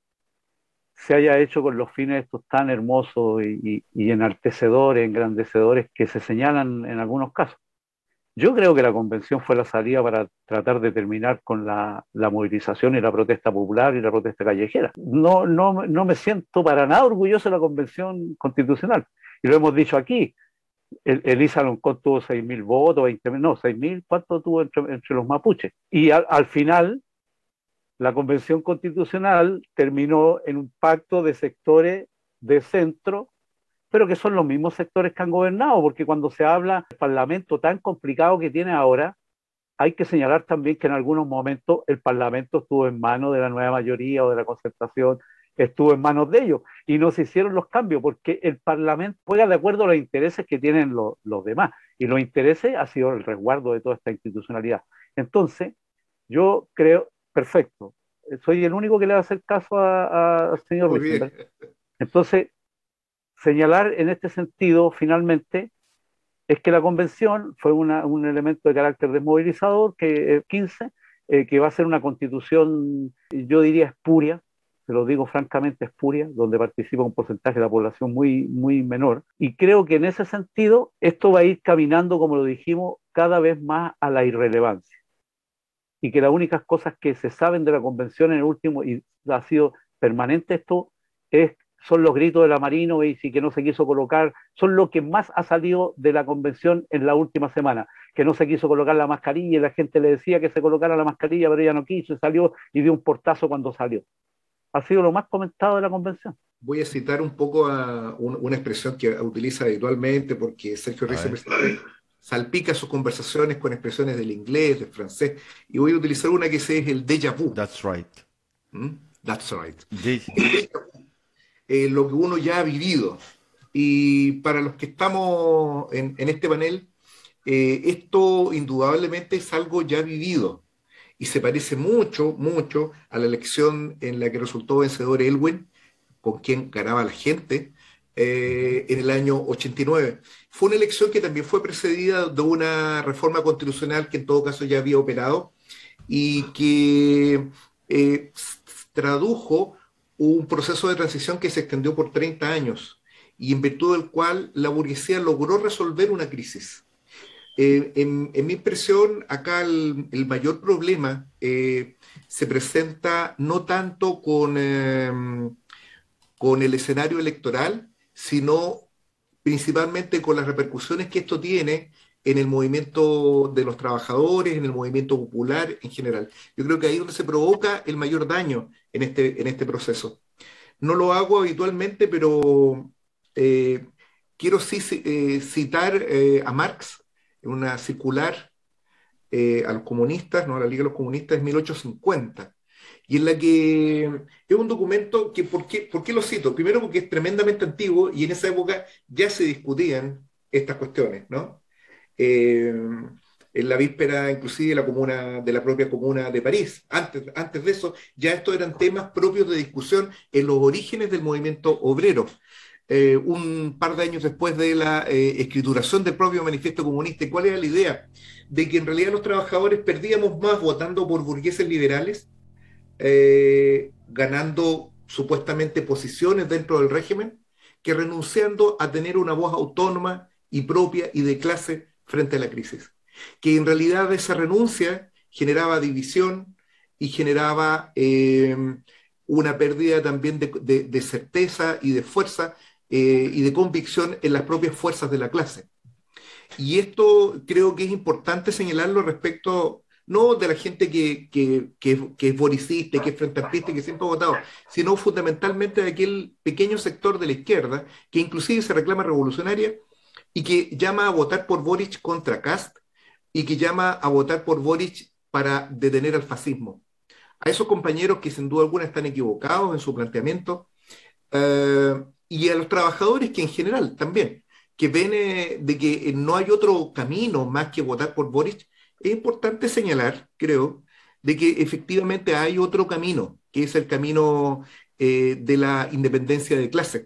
se haya hecho con los fines estos tan hermosos y, y, y enaltecedores, engrandecedores que se señalan en algunos casos. Yo creo que la convención fue la salida para tratar de terminar con la, la movilización y la protesta popular y la protesta callejera. No, no, no me siento para nada orgulloso de la convención constitucional. Y lo hemos dicho aquí. El, Elisa Loncón tuvo seis mil votos, veinte mil, no, seis mil, ¿cuánto tuvo entre, entre los mapuches? Y al, al final, la convención constitucional terminó en un pacto de sectores de centro, pero que son los mismos sectores que han gobernado, porque cuando se habla del Parlamento tan complicado que tiene ahora, hay que señalar también que en algunos momentos el Parlamento estuvo en manos de la nueva mayoría o de la concertación, estuvo en manos de ellos, y no se hicieron los cambios, porque el Parlamento juega de acuerdo a los intereses que tienen los, los demás, y los intereses ha sido el resguardo de toda esta institucionalidad. Entonces, yo creo, perfecto, soy el único que le va a hacer caso al señor Richenberg. Entonces, señalar en este sentido, finalmente, es que la convención fue una, un elemento de carácter desmovilizador, que eh, quince, eh, que va a ser una constitución, yo diría espuria, se lo digo francamente, espuria, donde participa un porcentaje de la población muy, muy menor. Y creo que en ese sentido, esto va a ir caminando, como lo dijimos, cada vez más a la irrelevancia. Y que las únicas cosas que se saben de la convención en el último, y ha sido permanente esto, es son los gritos de la Marino y que no se quiso colocar, son lo que más ha salido de la convención en la última semana, que no se quiso colocar la mascarilla y la gente le decía que se colocara la mascarilla, pero ella no quiso y salió y dio un portazo cuando salió. Ha sido lo más comentado de la convención.
Voy a citar un poco a un, una expresión que utiliza habitualmente, porque Sergio Richenberg salpica sus conversaciones con expresiones del inglés, del francés, y voy a utilizar una que es el déjà vu.
That's right.
¿Mm? That's right.
De-
Eh, lo que uno ya ha vivido. Y para los que estamos en, en este panel, eh, esto indudablemente es algo ya vivido y se parece mucho, mucho a la elección en la que resultó vencedor Elwin, con quien ganaba la gente, eh, en el año ochenta y nueve. Fue una elección que también fue precedida de una reforma constitucional que en todo caso ya había operado y que eh, tradujo un proceso de transición que se extendió por treinta años y en virtud del cual la burguesía logró resolver una crisis. Eh, en, en mi impresión, acá el, el mayor problema eh, se presenta no tanto con, eh, con el escenario electoral, sino principalmente con las repercusiones que esto tiene en el movimiento de los trabajadores, en el movimiento popular en general. Yo creo que ahí es donde se provoca el mayor daño en este, en este proceso. No lo hago habitualmente, pero eh, quiero sí eh, citar eh, a Marx en una circular eh, a los comunistas, ¿no? A la Liga de los Comunistas de mil ochocientos cincuenta, y en la que es un documento que, ¿por qué, ¿por qué lo cito? Primero porque es tremendamente antiguo y en esa época ya se discutían estas cuestiones, ¿no? Eh, en la víspera inclusive de la, comuna, de la propia Comuna de París. Antes, antes de eso, ya estos eran temas propios de discusión en los orígenes del movimiento obrero. Eh, un par de años después de la eh, escrituración del propio manifiesto comunista. ¿Y cuál era la idea? De que en realidad los trabajadores perdíamos más votando por burgueses liberales, eh, ganando supuestamente posiciones dentro del régimen, que renunciando a tener una voz autónoma y propia y de clase frente a la crisis. Que en realidad esa renuncia generaba división y generaba eh, una pérdida también de, de, de certeza y de fuerza eh, y de convicción en las propias fuerzas de la clase. Y esto creo que es importante señalarlo respecto, no de la gente que, que, que, que es boricista, que es frentampista y que siempre ha votado, sino fundamentalmente de aquel pequeño sector de la izquierda que inclusive se reclama revolucionaria y que llama a votar por Boric contra Kast y que llama a votar por Boric para detener al fascismo. A esos compañeros que sin duda alguna están equivocados en su planteamiento, eh, y a los trabajadores que en general también, que ven eh, de que no hay otro camino más que votar por Boric, es importante señalar, creo, de que efectivamente hay otro camino, que es el camino eh, de la independencia de clase,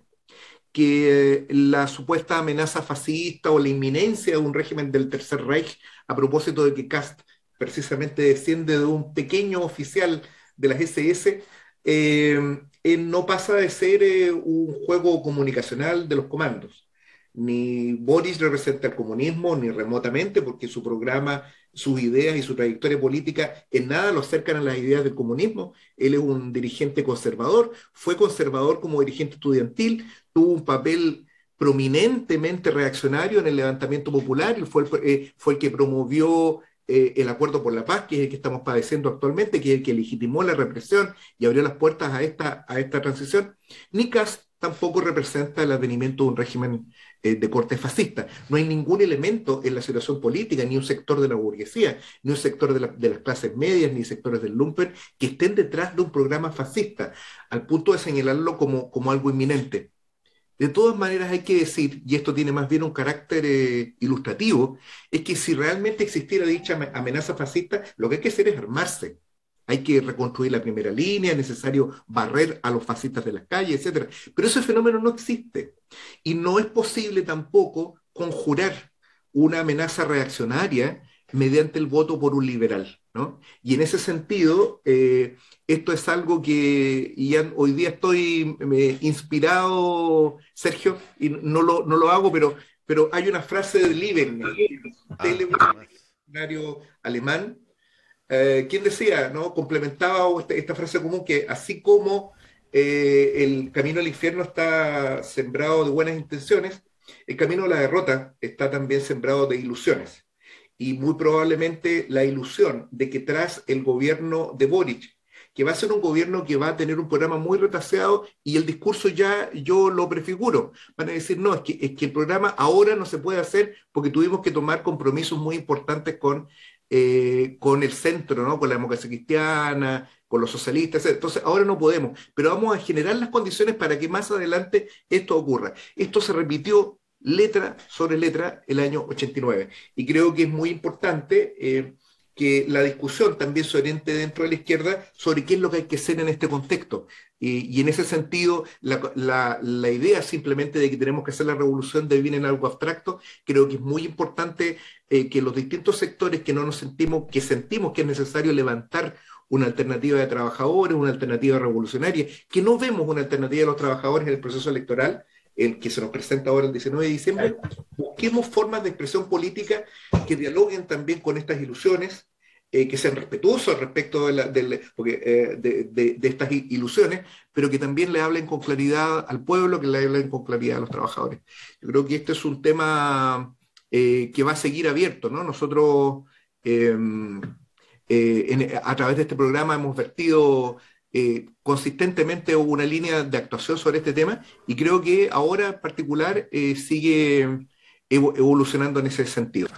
que eh, la supuesta amenaza fascista o la inminencia de un régimen del Tercer Reich, a propósito de que Kast precisamente desciende de un pequeño oficial de las ese ese, eh, eh, no pasa de ser eh, un juego comunicacional de los comandos. Ni Boris representa el comunismo, ni remotamente, porque su programa, sus ideas y su trayectoria política en nada lo acercan a las ideas del comunismo. Él es un dirigente conservador, fue conservador como dirigente estudiantil, tuvo un papel prominentemente reaccionario en el levantamiento popular, fue el, eh, fue el que promovió eh, el Acuerdo por la Paz, que es el que estamos padeciendo actualmente, que es el que legitimó la represión y abrió las puertas a esta, a esta transición. Ni Kast tampoco representa el advenimiento de un régimen eh, de corte fascista. No hay ningún elemento en la situación política, ni un sector de la burguesía, ni un sector de, la, de las clases medias, ni sectores del lumpen, que estén detrás de un programa fascista, al punto de señalarlo como, como algo inminente. De todas maneras hay que decir, y esto tiene más bien un carácter eh, ilustrativo, es que si realmente existiera dicha amenaza fascista, lo que hay que hacer es armarse. Hay que reconstruir la primera línea, es necesario barrer a los fascistas de las calles, etcétera. Pero ese fenómeno no existe. Y no es posible tampoco conjurar una amenaza reaccionaria mediante el voto por un liberal, ¿no? Y en ese sentido, eh, esto es algo que y ya hoy día estoy eh, inspirado, Sergio, y no lo, no lo hago, pero, pero hay una frase de Liebknecht, un alemán, Eh, ¿quién decía, no? Complementaba esta, esta frase común que así como eh, el camino al infierno está sembrado de buenas intenciones, el camino a la derrota está también sembrado de ilusiones. Y muy probablemente la ilusión de que tras el gobierno de Boric, que va a ser un gobierno que va a tener un programa muy retaseado, y el discurso ya yo lo prefiguro. Van a decir, no, es que, es que el programa ahora no se puede hacer porque tuvimos que tomar compromisos muy importantes con Eh, con el centro, ¿no? Con la democracia cristiana, con los socialistas, etcétera. Entonces ahora no podemos, pero vamos a generar las condiciones para que más adelante esto ocurra. Esto se repitió letra sobre letra el año ochenta y nueve, y creo que es muy importante eh, que la discusión también se oriente dentro de la izquierda sobre qué es lo que hay que hacer en este contexto. Y, y en ese sentido, la, la, la idea simplemente de que tenemos que hacer la revolución devine en algo abstracto, creo que es muy importante eh, que los distintos sectores que no nos sentimos, que sentimos que es necesario levantar una alternativa de trabajadores, una alternativa revolucionaria, que no vemos una alternativa de los trabajadores en el proceso electoral, el que se nos presenta ahora el diecinueve de diciembre, busquemos formas de expresión política que dialoguen también con estas ilusiones, eh, que sean respetuosos respecto de, la, de, porque, eh, de, de, de estas ilusiones, pero que también le hablen con claridad al pueblo, que le hablen con claridad a los trabajadores. Yo creo que este es un tema eh, que va a seguir abierto, ¿no? Nosotros eh, eh, en, a través de este programa hemos vertido eh, consistentemente una línea de actuación sobre este tema, y creo que ahora en particular eh, sigue evolucionando en ese sentido.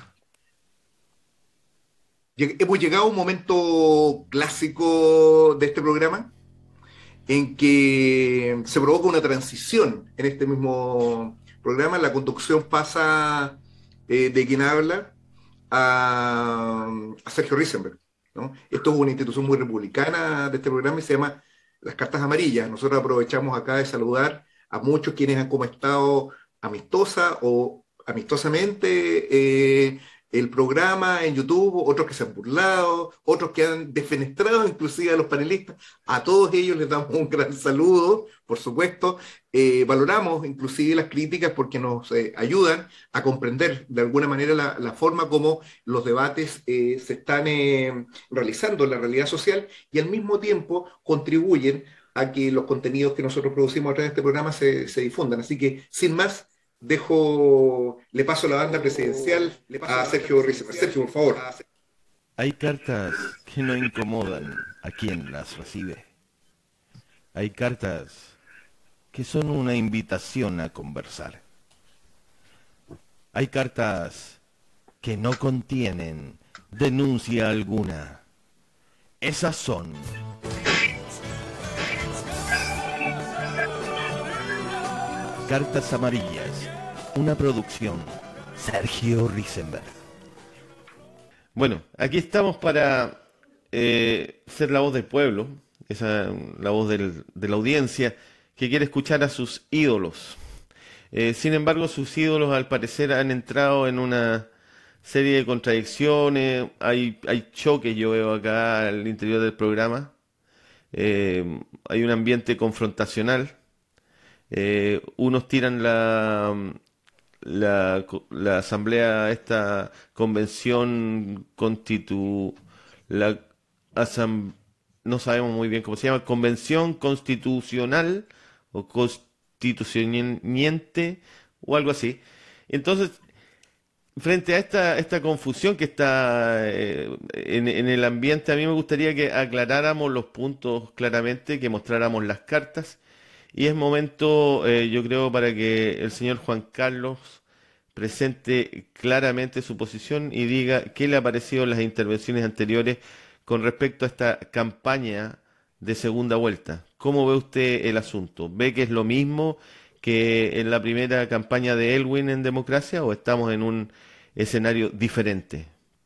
Hemos llegado a un momento clásico de este programa en que se provoca una transición en este mismo programa. La conducción pasa eh, de quien habla a, a Sergio Risenberg, ¿no? Esto es una institución muy republicana de este programa y se llama Las Cartas Amarillas. Nosotros aprovechamos acá de saludar a muchos quienes han comentado amistosa o amistosamente eh, el programa en YouTube, otros que se han burlado, otros que han defenestrado inclusive a los panelistas. A todos ellos les damos un gran saludo, por supuesto. Eh, valoramos inclusive las críticas porque nos eh, ayudan a comprender de alguna manera la, la forma como los debates eh, se están eh, realizando en la realidad social, y al mismo tiempo contribuyen a que los contenidos que nosotros producimos a través de este programa se, se difundan. Así que, sin más, dejo, le paso la banda presidencial a Sergio Risenberg. Sergio, por favor.
Hay cartas que no incomodan a quien las recibe. Hay cartas que son una invitación a conversar. Hay cartas que no contienen denuncia alguna. Esas son Cartas Amarillas, una producción Sergio Risenberg. Bueno, aquí estamos para eh, ser la voz del pueblo, esa, la voz del, de la audiencia que quiere escuchar a sus ídolos. Eh, sin embargo, sus ídolos al parecer han entrado en una serie de contradicciones, hay, hay choques, yo veo acá al interior del programa, eh, hay un ambiente confrontacional. Eh, unos tiran la, la, la asamblea, esta convención constitu, la asam, no sabemos muy bien cómo se llama, convención constitucional o constitucionente o algo así. Entonces, frente a esta, esta confusión que está eh, en, en el ambiente, a mí me gustaría que aclaráramos los puntos claramente, que mostráramos las cartas. Y es momento, eh, yo creo, para que el señor Juan Carlos presente claramente su posición y diga qué le ha parecido en las intervenciones anteriores con respecto a esta campaña de segunda vuelta. ¿Cómo ve usted el asunto? ¿Ve que es lo mismo que en la primera campaña de Elwin en Democracia o estamos en un escenario diferente?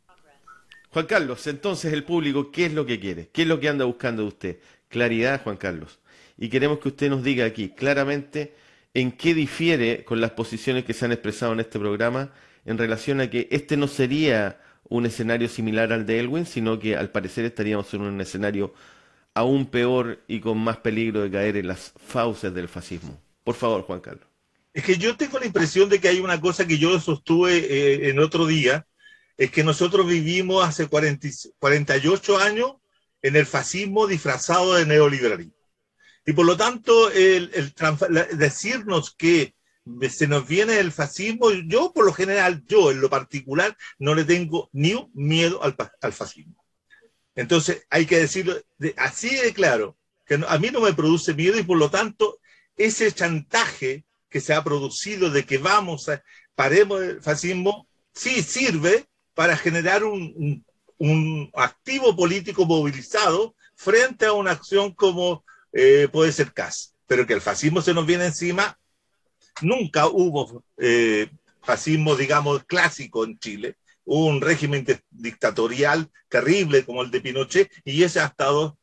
Juan Carlos, entonces el público, ¿qué es lo que quiere? ¿Qué es lo que anda buscando usted? Claridad, Juan Carlos. Y queremos que usted nos diga aquí claramente en qué difiere con las posiciones que se han expresado en este programa en relación a que este no sería un escenario similar al de Elwin, sino que al parecer estaríamos en un escenario aún peor y con más peligro de caer en las fauces del fascismo. Por favor, Juan Carlos.
Es que yo tengo la impresión de que hay una cosa que yo sostuve eh, en otro día, es que nosotros vivimos hace cuarenta, cuarenta y ocho años en el fascismo disfrazado de neoliberalismo. Y por lo tanto, el, el, el decirnos que se nos viene el fascismo, yo por lo general, yo en lo particular, no le tengo ni un miedo al, al fascismo. Entonces hay que decirlo de, así de claro, que no, a mí no me produce miedo, y por lo tanto ese chantaje que se ha producido de que vamos a paremos el fascismo, sí sirve para generar un, un, un activo político movilizado frente a una acción como Eh, puede ser C A S, pero que el fascismo se nos viene encima. Nunca hubo eh, fascismo, digamos, clásico en Chile. Hubo un régimen dictatorial terrible como el de Pinochet, y ese ha estado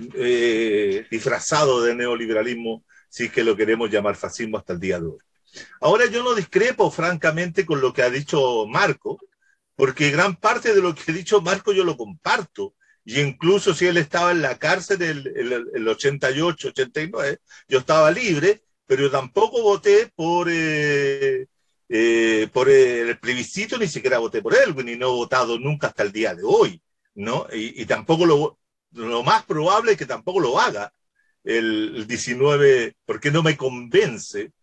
eh, disfrazado de neoliberalismo, si es que lo queremos llamar fascismo hasta el día de hoy. Ahora yo no discrepo francamente con lo que ha dicho Marco, porque gran parte de lo que ha dicho Marco yo lo comparto. Y incluso si él estaba en la cárcel en el, el, el ochenta y ocho, ochenta y nueve, yo estaba libre, pero yo tampoco voté por, eh, eh, por el plebiscito, ni siquiera voté por Elwin, y no he votado nunca hasta el día de hoy. ¿no? Y, y tampoco lo, lo más probable es que tampoco lo haga el, el diecinueve, porque no me convence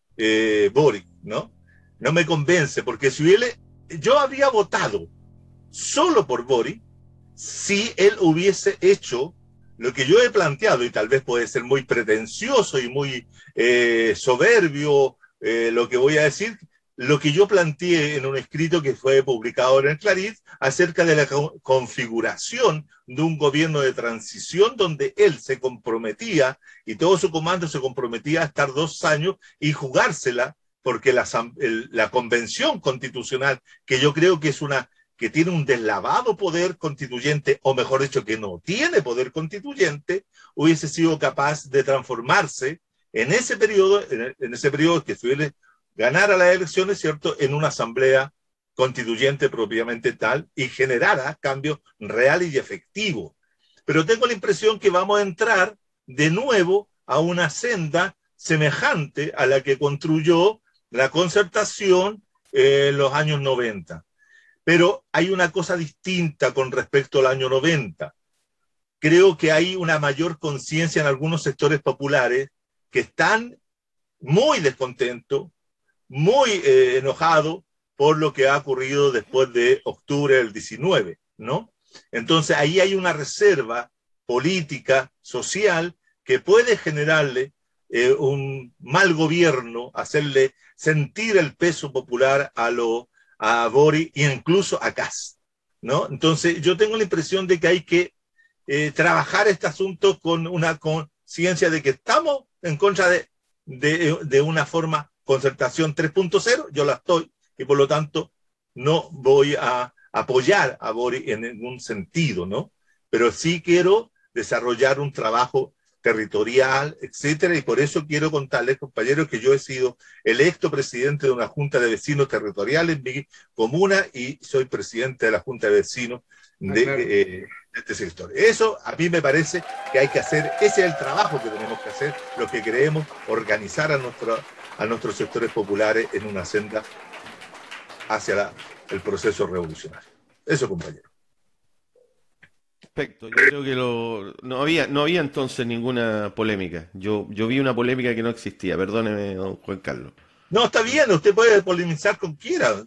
eh, Boric, ¿no? No me convence, porque si él, yo habría votado solo por Boric si él hubiese hecho lo que yo he planteado, y tal vez puede ser muy pretencioso y muy eh, soberbio eh, lo que voy a decir, lo que yo planteé en un escrito que fue publicado en el Clarín acerca de la co- configuración de un gobierno de transición donde él se comprometía y todo su comando se comprometía a estar dos años y jugársela, porque la, el, la convención constitucional, que yo creo que es una que tiene un deslavado poder constituyente, o mejor dicho, que no tiene poder constituyente, hubiese sido capaz de transformarse en ese periodo, en, en ese periodo que suele ganar a las elecciones, ¿cierto?, en una asamblea constituyente propiamente tal, y generara cambios reales y efectivos. Pero tengo la impresión que vamos a entrar de nuevo a una senda semejante a la que construyó la concertación eh, en los años noventa. Pero hay una cosa distinta con respecto al año noventa. Creo que hay una mayor conciencia en algunos sectores populares que están muy descontentos, muy eh, enojados por lo que ha ocurrido después de octubre del diecinueve, ¿no? Entonces ahí hay una reserva política, social, que puede generarle eh, un mal gobierno, hacerle sentir el peso popular a lo a Boric e incluso a Kast, ¿no? Entonces yo tengo la impresión de que hay que eh, trabajar este asunto con una conciencia de que estamos en contra de, de, de una forma concertación tres punto cero, yo la estoy, y por lo tanto no voy a apoyar a Boric en ningún sentido, ¿no? Pero sí quiero desarrollar un trabajo territorial, etcétera, y por eso quiero contarles, compañeros, que yo he sido electo presidente de una junta de vecinos territoriales en mi comuna y soy presidente de la junta de vecinos de, ah, claro. eh, de este sector. Eso a mí me parece que hay que hacer, ese es el trabajo que tenemos que hacer, lo que queremos, organizar a, nuestro, a nuestros sectores populares en una senda hacia la, el proceso revolucionario. Eso, compañero.
Perfecto, yo creo que lo, no había no había entonces ninguna polémica. Yo yo vi una polémica que no existía, perdóneme, don Juan Carlos.
No, está bien, usted puede polemizar con quiera.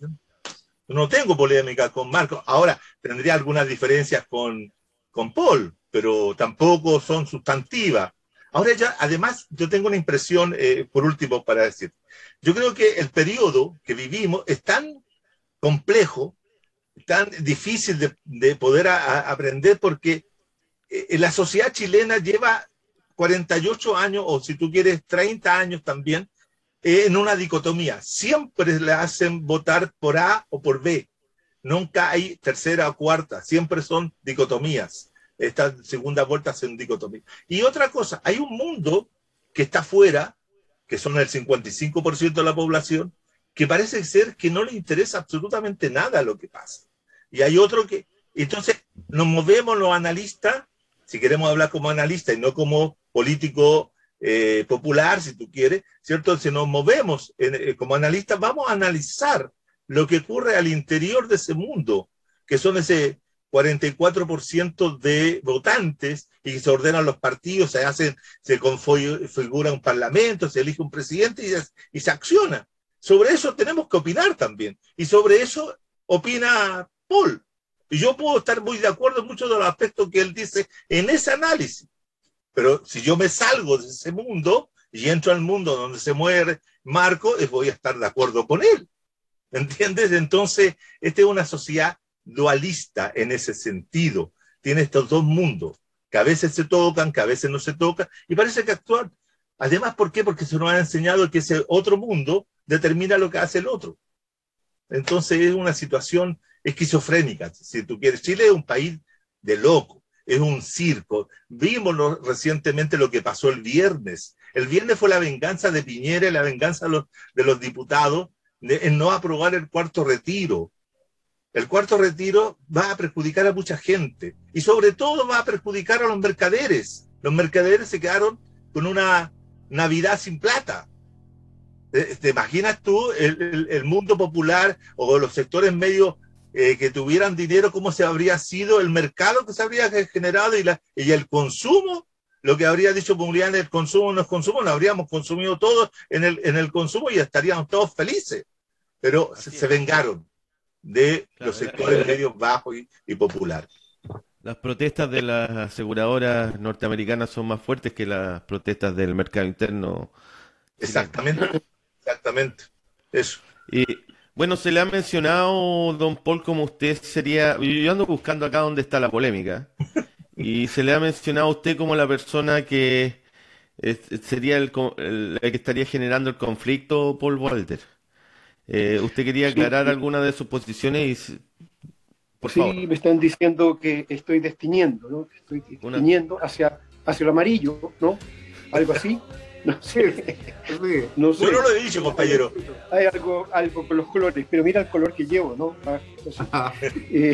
No tengo polémica con Marco. Ahora, tendría algunas diferencias con, con Paul, pero tampoco son sustantivas. Ahora ya, además, yo tengo una impresión, eh, por último, para decir. Yo creo que el periodo que vivimos es tan complejo, tan difícil de, de poder a, a aprender, porque eh, la sociedad chilena lleva cuarenta y ocho años, o si tú quieres, treinta años también, eh, en una dicotomía. Siempre le hacen votar por A o por B. Nunca hay tercera o cuarta. Siempre son dicotomías. Estas segundas vueltas son dicotomías. Y otra cosa, hay un mundo que está afuera, que son el cincuenta y cinco por ciento de la población, que parece ser que no le interesa absolutamente nada lo que pasa. Y hay otro que... Entonces, nos movemos los analistas, si queremos hablar como analistas y no como político eh, popular, si tú quieres, ¿cierto? Si nos movemos en, eh, como analistas, vamos a analizar lo que ocurre al interior de ese mundo, que son ese cuarenta y cuatro por ciento de votantes, y se ordenan los partidos, se hacen, se configura un parlamento, se elige un presidente y, y se acciona. Sobre eso tenemos que opinar también. Y sobre eso opina Paul. Y yo puedo estar muy de acuerdo en muchos de los aspectos que él dice en ese análisis. Pero si yo me salgo de ese mundo y entro al mundo donde se mueve Marco, voy a estar de acuerdo con él. ¿Entiendes? Entonces, esta es una sociedad dualista en ese sentido. Tiene estos dos mundos, que a veces se tocan, que a veces no se tocan, y parece que actúan. Además, ¿por qué? Porque se nos han enseñado que ese otro mundo determina lo que hace el otro. Entonces es una situación esquizofrénica, si tú quieres. Chile es un país de loco, es un circo. Vimos lo, recientemente lo que pasó el viernes. El viernes fue la venganza de Piñera y la venganza de los, de los diputados de, en no aprobar el cuarto retiro. El cuarto retiro va a perjudicar a mucha gente y sobre todo va a perjudicar a los mercaderes. Los mercaderes se quedaron con una Navidad sin plata. ¿Te imaginas tú el, el, el mundo popular o los sectores medios eh, que tuvieran dinero, cómo se habría sido el mercado que se habría generado y, la, y el consumo, lo que habría dicho Murián, el consumo no es consumo, lo habríamos consumido todos en el, en el consumo y estaríamos todos felices. Pero se, se vengaron de claro, los sectores medios bajos y, y populares.
Las protestas de las aseguradoras norteamericanas son más fuertes que las protestas del mercado interno.
Exactamente, exactamente. Eso.
Y bueno, se le ha mencionado, don Paul, como usted sería, yo ando buscando acá donde está la polémica, y se le ha mencionado a usted como la persona que es, sería el, el, el que estaría generando el conflicto, Paul Walter. Eh, ¿Usted quería aclarar sí, alguna de sus posiciones? Y, por
sí,
favor.
Me están diciendo que estoy destiniendo, ¿no? Estoy destiniendo Una... hacia, hacia lo amarillo, ¿no? Algo así. No sé.
No sé. Yo no lo he dicho, compañero.
Hay algo, algo con los colores, pero mira el color que llevo, ¿no? Ah, eh,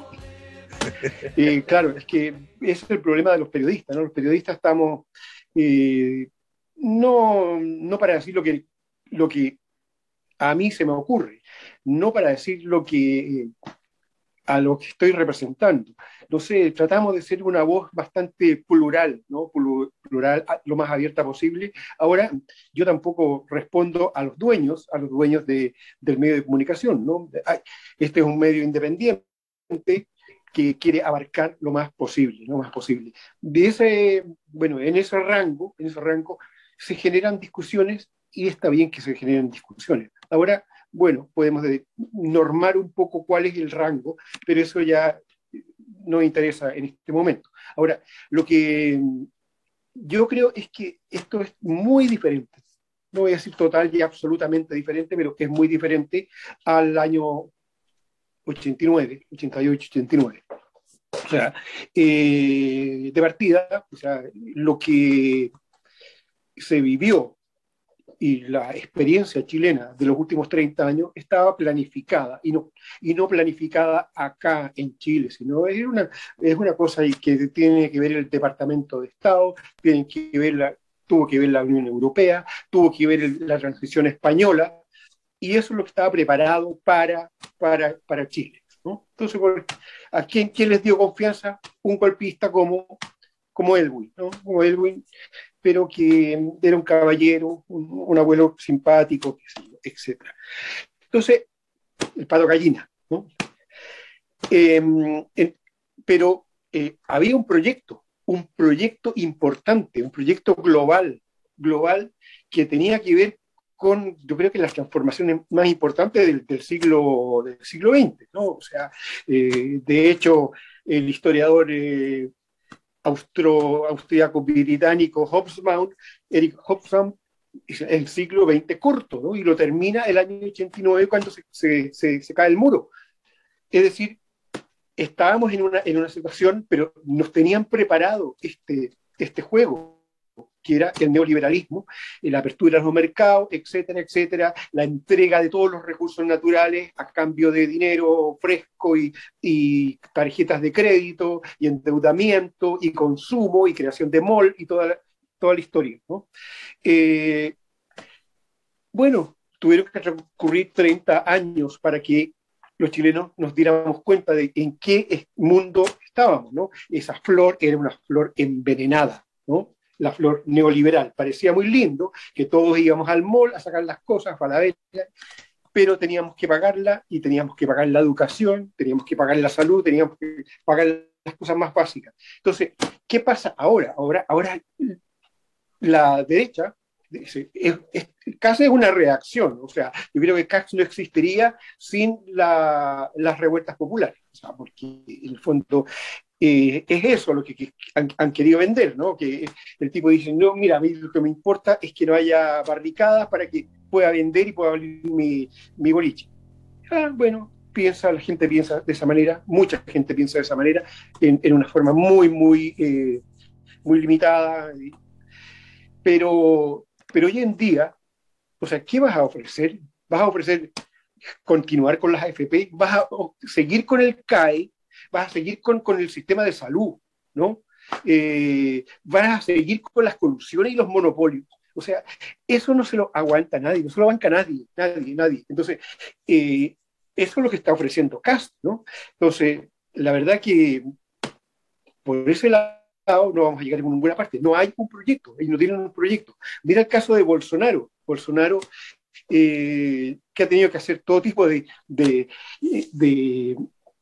eh, claro, es que ese es el problema de los periodistas, ¿no? Los periodistas estamos, eh, no, no para decir lo que, lo que a mí se me ocurre, no para decir lo que eh, a lo que estoy representando. No sé, tratamos de ser una voz bastante plural, ¿no? Plural, lo más abierta posible. Ahora, yo tampoco respondo a los dueños, a los dueños de, del medio de comunicación, ¿no? Este es un medio independiente que quiere abarcar lo más posible, lo más posible. De ese, bueno, en ese rango, en ese rango se generan discusiones y está bien que se generen discusiones. Ahora, bueno, podemos normar un poco cuál es el rango, pero eso ya no interesa en este momento. Ahora, lo que yo creo es que esto es muy diferente. No voy a decir total y absolutamente diferente, pero que es muy diferente al año ochenta y nueve, ochenta y ocho, ochenta y nueve. O sea, eh, de partida, o sea, lo que se vivió y la experiencia chilena de los últimos treinta años estaba planificada, y no, y no planificada acá en Chile, sino es una, es una cosa que tiene que ver el Departamento de Estado, tiene que ver la, tuvo que ver la Unión Europea, tuvo que ver el, la transición española, y eso es lo que estaba preparado para, para, para Chile, ¿no? Entonces, ¿a quién, quién les dio confianza? Un golpista como, como Elwin, ¿no? Como Elwin, pero que era un caballero, un, un abuelo simpático, etcétera. Entonces, el pato gallina, ¿no? Eh, eh, pero eh, había un proyecto, un proyecto importante, un proyecto global, global que tenía que ver con, yo creo que las transformaciones más importantes del, del siglo del siglo veinte, ¿no? O sea, eh, de hecho, el historiador eh, austro, austríaco británico Hobsbawm, Eric Hobsbawm, el siglo veinte corto, ¿no? Y lo termina el año ochenta y nueve cuando se, se, se, se cae el muro. Es decir, estábamos en una, en una situación, pero nos tenían preparado este, este juego, que era el neoliberalismo, la apertura de los mercados, etcétera, etcétera, la entrega de todos los recursos naturales a cambio de dinero fresco y, y tarjetas de crédito y endeudamiento y consumo y creación de mall y toda la, toda la historia, ¿no? Eh, bueno, tuvieron que transcurrir treinta años para que los chilenos nos diéramos cuenta de en qué mundo estábamos, ¿no? Esa flor era una flor envenenada, ¿no? La flor neoliberal. Parecía muy lindo que todos íbamos al mall a sacar las cosas, a la vela, pero teníamos que pagarla y teníamos que pagar la educación, teníamos que pagar la salud, teníamos que pagar las cosas más básicas. Entonces, ¿qué pasa ahora? Ahora, ahora la derecha es, es, es, casi es una reacción. O sea, yo creo que casi no existiría sin la, las revueltas populares. O sea, porque en el fondo Eh, es eso lo que, que han, han querido vender, ¿no? Que el tipo dice, no, mira, a mí lo que me importa es que no haya barricadas para que pueda vender y pueda abrir mi, mi boliche. Ah, bueno, piensa, la gente piensa de esa manera, mucha gente piensa de esa manera, en, en una forma muy, muy, eh, muy limitada. Pero, pero hoy en día, o sea, ¿qué vas a ofrecer? ¿Vas a ofrecer continuar con las A F P? ¿Vas a seguir con el C A E? ¿Vas a seguir con, con el sistema de salud? ¿No? Eh, ¿Vas a seguir con las colusiones y los monopolios? O sea, eso no se lo aguanta nadie, no se lo banca nadie, nadie, nadie. Entonces, eh, eso es lo que está ofreciendo Kast, ¿no? Entonces, la verdad que por ese lado no vamos a llegar a ninguna parte. No hay un proyecto, ellos no tienen un proyecto. Mira el caso de Bolsonaro. Bolsonaro, eh, que ha tenido que hacer todo tipo de, de, de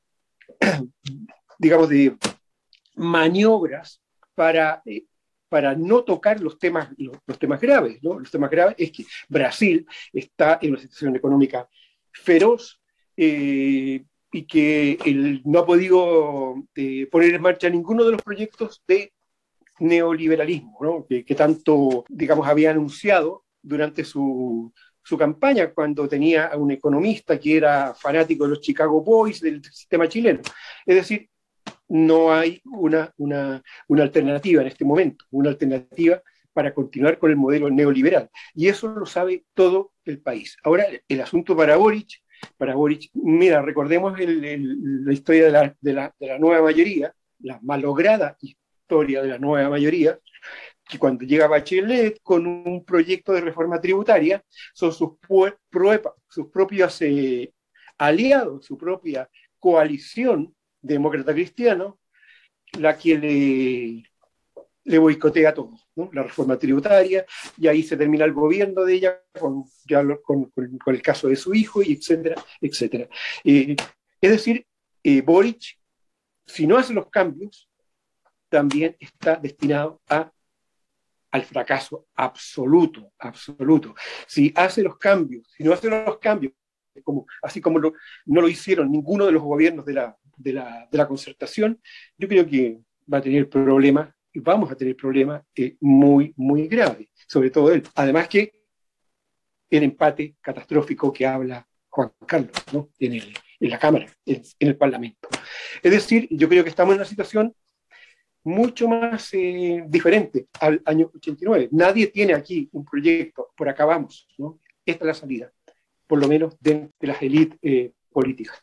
digamos, de maniobras para, eh, para no tocar los temas, los, los temas graves, ¿no? Los temas graves es que Brasil está en una situación económica feroz, eh, y que él no ha podido eh, poner en marcha ninguno de los proyectos de neoliberalismo, ¿no? que, que tanto, digamos, había anunciado durante su, su campaña, cuando tenía a un economista que era fanático de los Chicago Boys, del sistema chileno. Es decir, no hay una, una, una alternativa en este momento, una alternativa para continuar con el modelo neoliberal. Y eso lo sabe todo el país. Ahora, el asunto para Boric, para Boric, mira, recordemos el, el, la historia de la, de, la, de la nueva mayoría, la malograda historia de la nueva mayoría, que cuando llega Bachelet con un proyecto de reforma tributaria, son sus, prueba, sus propios eh, aliados, su propia coalición demócrata-cristiano, la que le, le boicotea todo, ¿no? La reforma tributaria, y ahí se termina el gobierno de ella con, ya lo, con, con, con el caso de su hijo, y etcétera, etcétera. Eh, es decir, eh, Boric, si no hace los cambios, también está destinado a, al fracaso absoluto, absoluto. Si hace los cambios, si no hace los cambios, como, así como lo, no lo hicieron ninguno de los gobiernos de la, de, la, de la concertación, yo creo que va a tener problemas, y vamos a tener problemas eh, muy, muy graves, sobre todo él. Además que el empate catastrófico que habla Juan Carlos, ¿no? en, el, en la Cámara, en, en el Parlamento. Es decir, yo creo que estamos en una situación mucho más eh, diferente al año ochenta y nueve. Nadie tiene aquí un proyecto, por acá vamos, ¿no? Esta es la salida, por lo menos de, de las élites eh, políticas.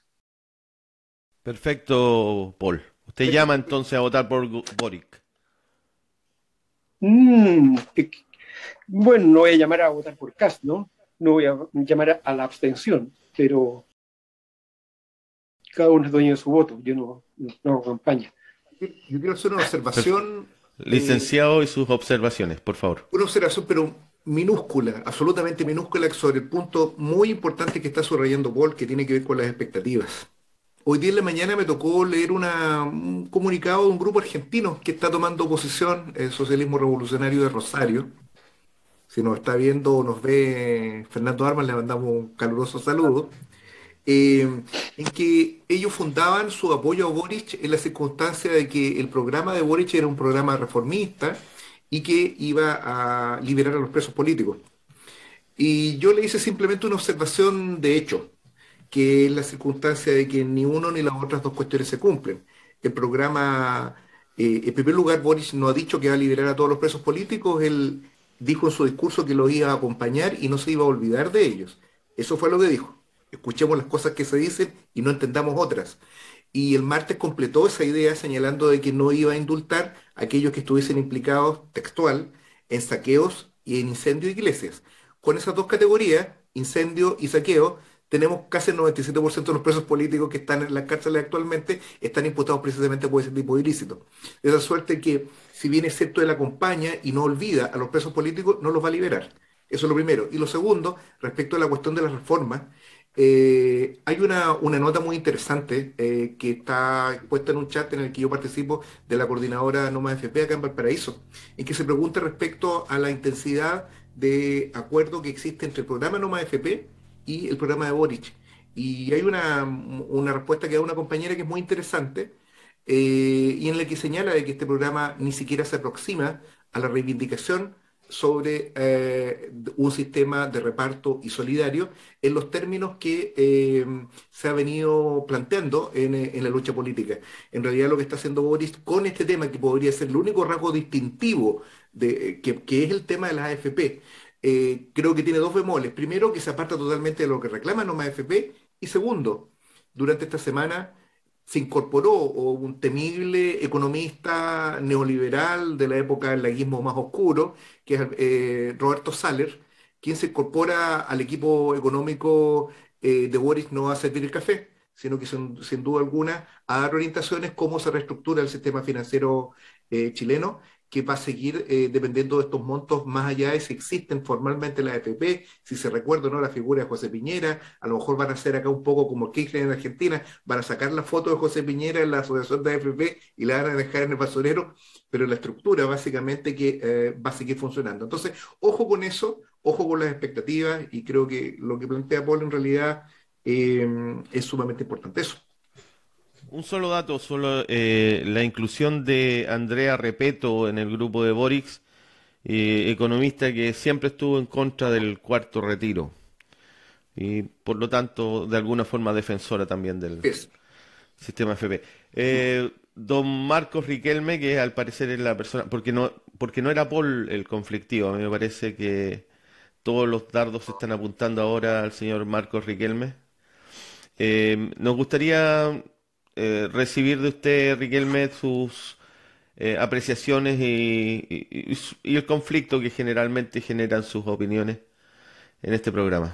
Perfecto, Paul. Usted llama entonces a votar por Boric.
Mm, eh, bueno, no voy a llamar a votar por Kast, ¿no? No voy a llamar a, a la abstención, pero cada uno es dueño de su voto. Yo no, no, no hago campaña.
Yo quiero hacer una observación.
Licenciado,
eh,
y sus observaciones, por favor.
Una observación, pero minúscula, absolutamente minúscula, sobre el punto muy importante que está subrayando Paul, que tiene que ver con las expectativas. Hoy día en la mañana me tocó leer una, un comunicado de un grupo argentino que está tomando posición, el Socialismo Revolucionario de Rosario. Si nos está viendo o nos ve Fernando Armas, le mandamos un caluroso saludo. Eh, en que ellos fundaban su apoyo a Boric en la circunstancia de que el programa de Boric era un programa reformista y que iba a liberar a los presos políticos. Y yo le hice simplemente una observación de hecho, que es la circunstancia de que ni uno ni las otras dos cuestiones se cumplen. El programa, eh, en primer lugar, Boric no ha dicho que va a liberar a todos los presos políticos, él dijo en su discurso que los iba a acompañar y no se iba a olvidar de ellos. Eso fue lo que dijo. Escuchemos las cosas que se dicen y no entendamos otras. Y el martes completó esa idea señalando de que no iba a indultar a aquellos que estuviesen implicados, textual, en saqueos y en incendio de iglesias. Con esas dos categorías, incendio y saqueo, tenemos casi el noventa y siete por ciento de los presos políticos que están en las cárceles actualmente, están imputados precisamente por ese tipo de ilícitos. De esa suerte que, si bien es cierto, él acompaña y no olvida a los presos políticos, no los va a liberar. Eso es lo primero. Y lo segundo, respecto a la cuestión de las reformas, eh, hay una, una nota muy interesante eh, que está puesta en un chat en el que yo participo de la coordinadora Noma F P acá en Valparaíso, en que se pregunta respecto a la intensidad de acuerdo que existe entre el programa Noma F P y el programa de Boric. Y hay una, una respuesta que da una compañera que es muy interesante, eh, y en la que señala de que este programa ni siquiera se aproxima a la reivindicación sobre eh, un sistema de reparto y solidario en los términos que eh, se ha venido planteando en, en la lucha política. En realidad lo que está haciendo Boris con este tema, que podría ser el único rasgo distintivo, de, que, que es el tema de las A F P, eh, creo que tiene dos bemoles. Primero, que se aparta totalmente de lo que reclama Noma A F P, y segundo, durante esta semana se incorporó un temible economista neoliberal de la época del laguismo más oscuro, que es eh, Roberto Saller, quien se incorpora al equipo económico eh, de Boris no va a servir el café, sino que sin, sin duda alguna a dar orientaciones cómo se reestructura el sistema financiero eh, chileno, que va a seguir eh, dependiendo de estos montos más allá de si existen formalmente las A F P, si se recuerda o no la figura de José Piñera. A lo mejor van a hacer acá un poco como Kirchner en Argentina, van a sacar la foto de José Piñera en la asociación de A F P y la van a dejar en el basurero, pero la estructura básicamente que eh, va a seguir funcionando. Entonces, ojo con eso, ojo con las expectativas, y creo que lo que plantea Paul en realidad eh, es sumamente importante eso.
Un solo dato, solo eh, la inclusión de Andrea Repeto en el grupo de Boric, eh, economista que siempre estuvo en contra del cuarto retiro y por lo tanto de alguna forma defensora también del
Es.
sistema F P. Eh, don Marcos Riquelme, que al parecer es la persona, porque no, porque no era Paul el conflictivo, a mí me parece que todos los dardos se están apuntando ahora al señor Marcos Riquelme. Eh, nos gustaría eh, recibir de usted, Riquelme, sus eh, apreciaciones y, y, y, y el conflicto que generalmente generan sus opiniones en este programa.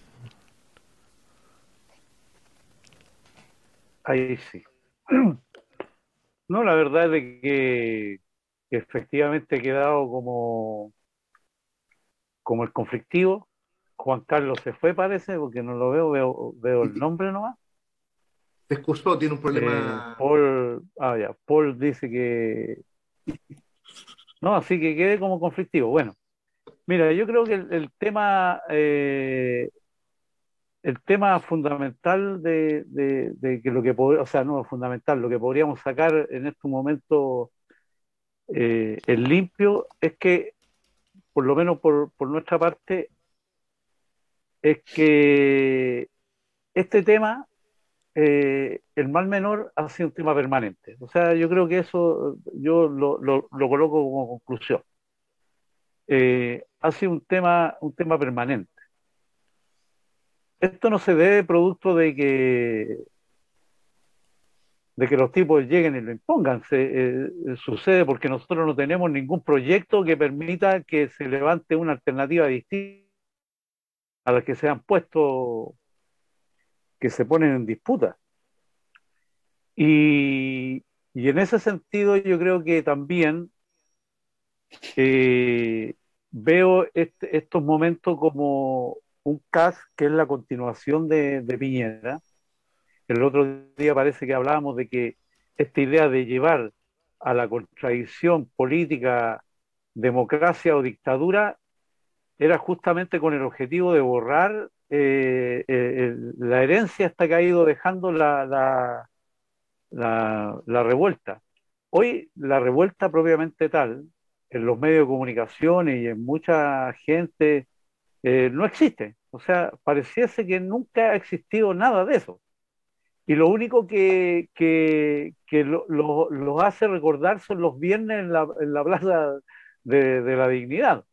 Ahí sí. No, la verdad es de que, que efectivamente he quedado como, como el conflictivo. Juan Carlos se fue, parece, porque no lo veo, veo, veo el nombre nomás.
Se excusó, tiene un
Eh,
problema.
Paul, ah, ya, Paul dice que no, así que quede como conflictivo. Bueno, mira, yo creo que el, el tema, eh, el tema fundamental de, de, de que lo que pod- o sea, no fundamental, lo que podríamos sacar en este momento eh, en limpio es que, por lo menos por, por nuestra parte, es que este tema, eh, el mal menor, ha sido un tema permanente. O sea, yo creo que eso yo lo, lo, lo coloco como conclusión. Eh, ha sido un tema, un tema permanente. Esto no se debe producto de que, de que los tipos lleguen y lo impongan. Se, eh, sucede porque nosotros no tenemos ningún proyecto que permita que se levante una alternativa distinta a la que se han puesto, que se ponen en disputa. Y, y en ese sentido yo creo que también eh, veo este, estos momentos como un caso que es la continuación de, de Piñera. El otro día parece que hablábamos de que esta idea de llevar a la contradicción política, democracia o dictadura era justamente con el objetivo de borrar eh, eh, la herencia hasta que ha ido dejando la, la, la, la revuelta. Hoy la revuelta propiamente tal, en los medios de comunicación y en mucha gente, eh, no existe. O sea, pareciese que nunca ha existido nada de eso. Y lo único que, que, que lo, lo, lo hace recordar son los viernes en la, en la Plaza de, de la Dignidad.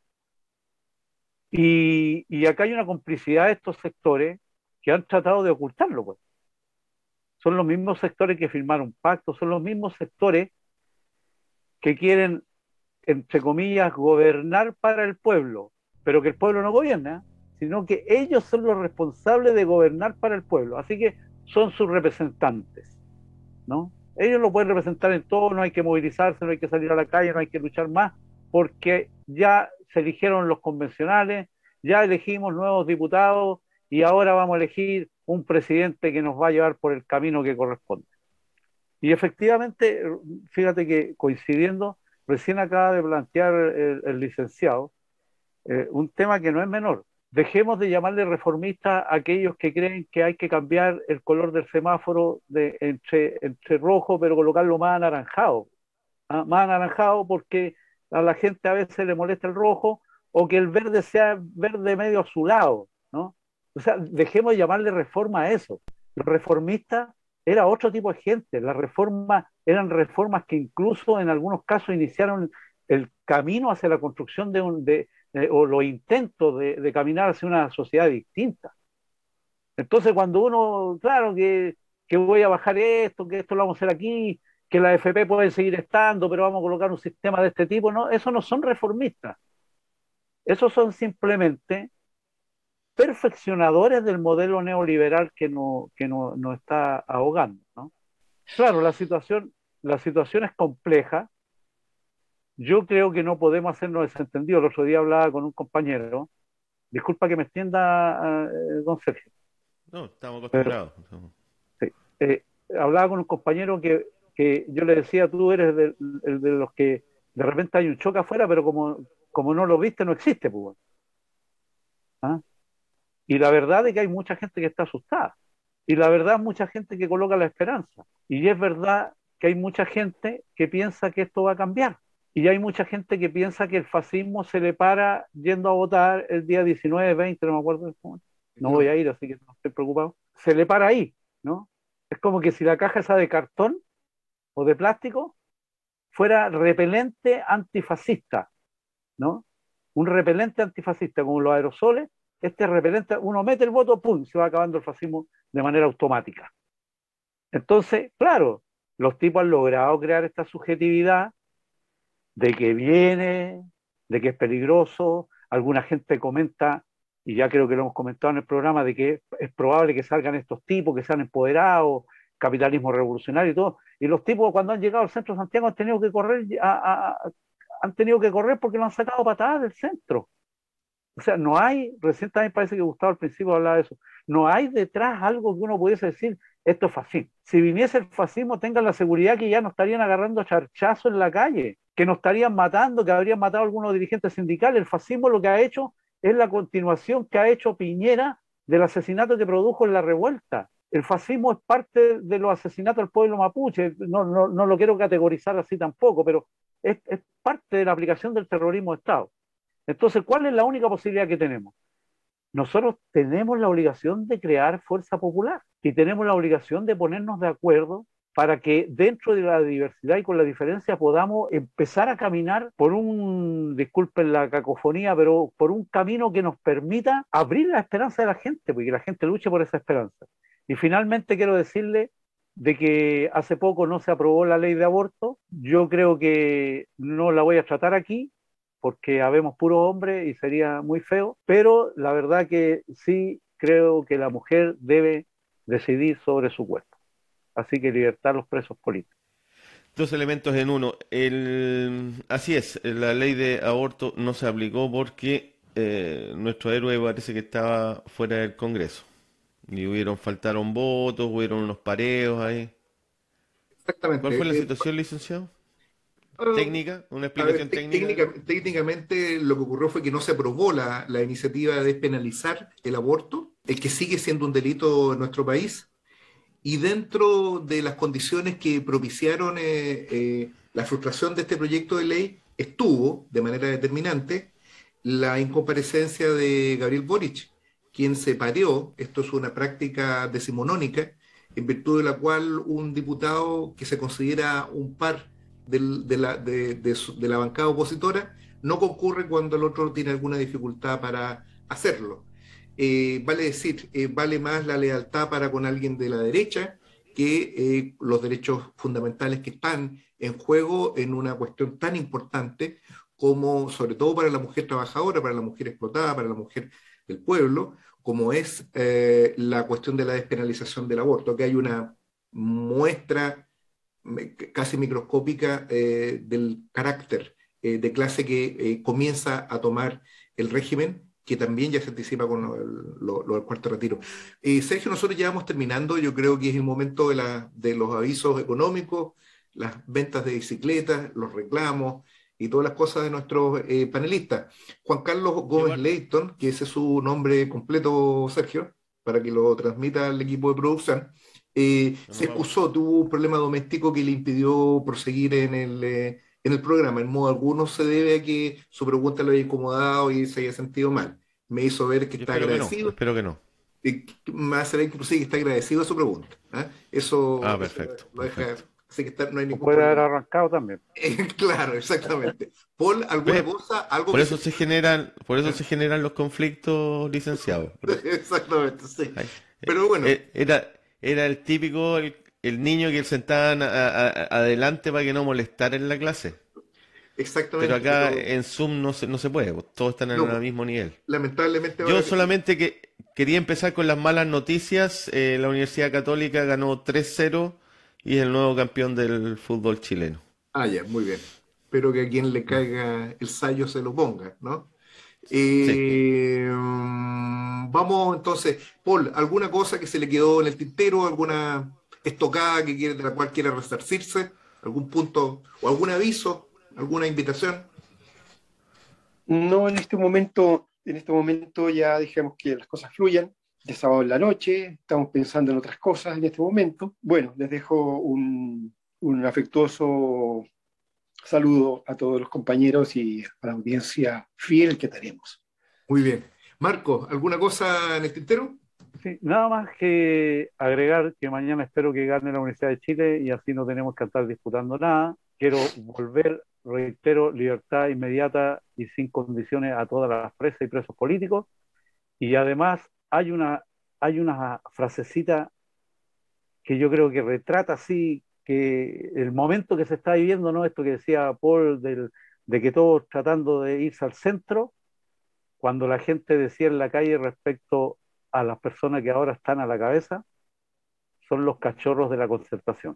Y, y acá hay una complicidad de estos sectores que han tratado de ocultarlo, pues. Son los mismos sectores que firmaron pactos, son los mismos sectores que quieren, entre comillas, gobernar para el pueblo, pero que el pueblo no gobierna, sino que ellos son los responsables de gobernar para el pueblo. Así que son sus representantes, ¿no? Ellos lo pueden representar en todo, no hay que movilizarse, no hay que salir a la calle, no hay que luchar más, porque ya se eligieron los convencionales, ya elegimos nuevos diputados y ahora vamos a elegir un presidente que nos va a llevar por el camino que corresponde. Y efectivamente, fíjate que coincidiendo, recién acaba de plantear el, el licenciado eh, un tema que no es menor. Dejemos de llamarle reformistas a aquellos que creen que hay que cambiar el color del semáforo de, entre, entre rojo, pero colocarlo más anaranjado. ¿Ah? Más anaranjado porque a la gente a veces le molesta el rojo, o que el verde sea verde medio azulado, ¿no? O sea, dejemos de llamarle reforma a eso. Los reformistas era otro tipo de gente. Las reformas eran reformas que incluso en algunos casos iniciaron el camino hacia la construcción de un... De, Eh, o los intentos de, de caminar hacia una sociedad distinta. Entonces, cuando uno, claro, que, que voy a bajar esto, que esto lo vamos a hacer aquí, que la F P puede seguir estando, pero vamos a colocar un sistema de este tipo, no, eso no son reformistas. Esos son simplemente perfeccionadores del modelo neoliberal que nos que no, no está ahogando, ¿no? Claro, la situación, la situación es compleja. Yo creo que no podemos hacernos desentendidos. El otro día hablaba con un compañero, disculpa que me extienda, eh, don Sergio.
No, estamos acostumbrados.
Pero, sí, eh, hablaba con un compañero que, que yo le decía, tú eres de, de, de los que de repente hay un choque afuera, pero como, como no lo viste, no existe, pues. ¿Ah? Y la verdad es que hay mucha gente que está asustada. Y la verdad, mucha gente que coloca la esperanza. Y es verdad que hay mucha gente que piensa que esto va a cambiar. Y hay mucha gente que piensa que el fascismo se le para yendo a votar el día diecinueve, veinte, no me acuerdo. No voy a ir, así que no estoy preocupado. Se le para ahí, ¿no? Es como que si la caja esa de cartón o de plástico fuera repelente antifascista, ¿no? Un repelente antifascista, como los aerosoles. Este repelente, uno mete el voto, ¡pum!, se va acabando el fascismo de manera automática. Entonces, claro, los tipos han logrado crear esta subjetividad de que viene, de que es peligroso. Alguna gente comenta, y ya creo que lo hemos comentado en el programa, de que es probable que salgan estos tipos, que sean empoderados, capitalismo revolucionario y todo. Y los tipos, cuando han llegado al centro de Santiago, han tenido que correr, a, a, a, han tenido que correr porque lo han sacado patadas del centro. O sea, no hay, recién también parece que Gustavo al principio hablaba de eso, no hay detrás algo que uno pudiese decir, esto es fascismo. Si viniese el fascismo, tengan la seguridad que ya no estarían agarrando charchazo en la calle, que no estarían matando, que habrían matado a algunos dirigentes sindicales. El fascismo lo que ha hecho es la continuación que ha hecho Piñera del asesinato que produjo en la revuelta. El fascismo es parte de los asesinatos del pueblo mapuche, no, no, no lo quiero categorizar así tampoco, pero es, es parte de la aplicación del terrorismo de Estado. Entonces, ¿cuál es la única posibilidad que tenemos? Nosotros tenemos la obligación de crear fuerza popular y tenemos la obligación de ponernos de acuerdo para que dentro de la diversidad y con la diferencia podamos empezar a caminar por un, disculpen la cacofonía, pero por un camino que nos permita abrir la esperanza de la gente, porque la gente luche por esa esperanza. Y finalmente quiero decirle de que hace poco no se aprobó la ley de aborto. Yo creo que no la voy a tratar aquí, porque habemos puros hombres y sería muy feo, pero la verdad que sí creo que la mujer debe decidir sobre su cuerpo. Así que libertar a los presos políticos.
Dos elementos en uno. El, así es, la ley de aborto no se aplicó porque eh, nuestro héroe parece que estaba fuera del Congreso. Y hubieron, faltaron votos, hubieron unos pareos ahí.
Exactamente.
¿Cuál fue la
eh,
situación, licenciado?
Uh,
¿Técnica? ¿Una
a
explicación
ver,
técnica?
técnica? Técnicamente lo que ocurrió fue que no se aprobó la, la iniciativa de despenalizar el aborto, el que sigue siendo un delito en nuestro país, y dentro de las condiciones que propiciaron eh, eh, la frustración de este proyecto de ley estuvo, de manera determinante, la incomparecencia de Gabriel Boric, quien se pareó, esto es una práctica decimonónica, en virtud de la cual un diputado que se considera un par del, de, la, de, de, su, de la bancada opositora no concurre cuando el otro tiene alguna dificultad para hacerlo. Eh, vale decir, eh, vale más la lealtad para con alguien de la derecha que eh, los derechos fundamentales que están en juego en una cuestión tan importante como, sobre todo para la mujer trabajadora, para la mujer explotada, para la mujer del pueblo, como es eh, la cuestión de la despenalización del aborto, que hay una muestra casi microscópica eh, del carácter eh, de clase que eh, comienza a tomar el régimen, que también ya se anticipa con lo, lo, lo del cuarto retiro. Eh, Sergio, nosotros ya vamos terminando, yo creo que es el momento de, la, de los avisos económicos, las ventas de bicicletas, los reclamos y todas las cosas de nuestros eh, panelistas. Juan Carlos Gómez Leighton, que ese es su nombre completo, Sergio, para que lo transmita al equipo de producción, eh, no, se excusó, vamos. Tuvo un problema doméstico que le impidió proseguir en el... Eh, en el programa. En modo alguno se debe a que su pregunta lo haya incomodado y se haya sentido mal. Me hizo ver que
Yo
está
espero
agradecido.
Que no, espero que no.
Y me hace ver inclusive que está agradecido a su pregunta. ¿eh? Eso,
ah, perfecto,
eso lo deja,
perfecto.
Así que está, no hay ningún
puede
problema.
haber arrancado también.
Claro, exactamente. Paul, ¿alguna
Pues,
cosa? Algo
por
que
eso
se...
se generan, por eso se generan los conflictos, licenciados.
Exactamente, sí.
Ay,
Pero bueno.
Era, era el típico, el, el niño que sentaban a, a, a, adelante para que no molestara en la clase.
Exactamente.
Pero acá
pero...
en Zoom no se, no se puede, todos están en
no,
el mismo nivel.
Lamentablemente.
Yo solamente que quería empezar con las malas noticias. Eh, la Universidad Católica ganó tres cero y es el nuevo campeón del fútbol chileno.
Ah, ya, muy bien. Espero que a quien le caiga el sayo se lo ponga, ¿no? Eh,
Sí.
Vamos entonces, Paul, ¿alguna cosa que se le quedó en el tintero? ¿Alguna estocada que quiere, de la cual quiera resarcirse? ¿Algún punto o algún aviso? ¿Alguna invitación?
No, en este momento, en este momento ya dejemos que las cosas fluyan. De sábado en la noche, estamos pensando en otras cosas en este momento. Bueno, les dejo un, un afectuoso saludo a todos los compañeros y a la audiencia fiel que tenemos.
Muy bien. Marco, ¿alguna cosa en el tintero?
Sí, nada más que agregar que mañana espero que gane la Universidad de Chile y así no tenemos que estar disputando nada. Quiero volver, reitero, libertad inmediata y sin condiciones a todas las presas y presos políticos. Y además hay una, hay una frasecita que yo creo que retrata así que el momento que se está viviendo, ¿no? Esto que decía Paul, del, de que todos tratando de irse al centro, cuando la gente decía en la calle respecto a las personas que ahora están a la cabeza, son los cachorros de la Concertación.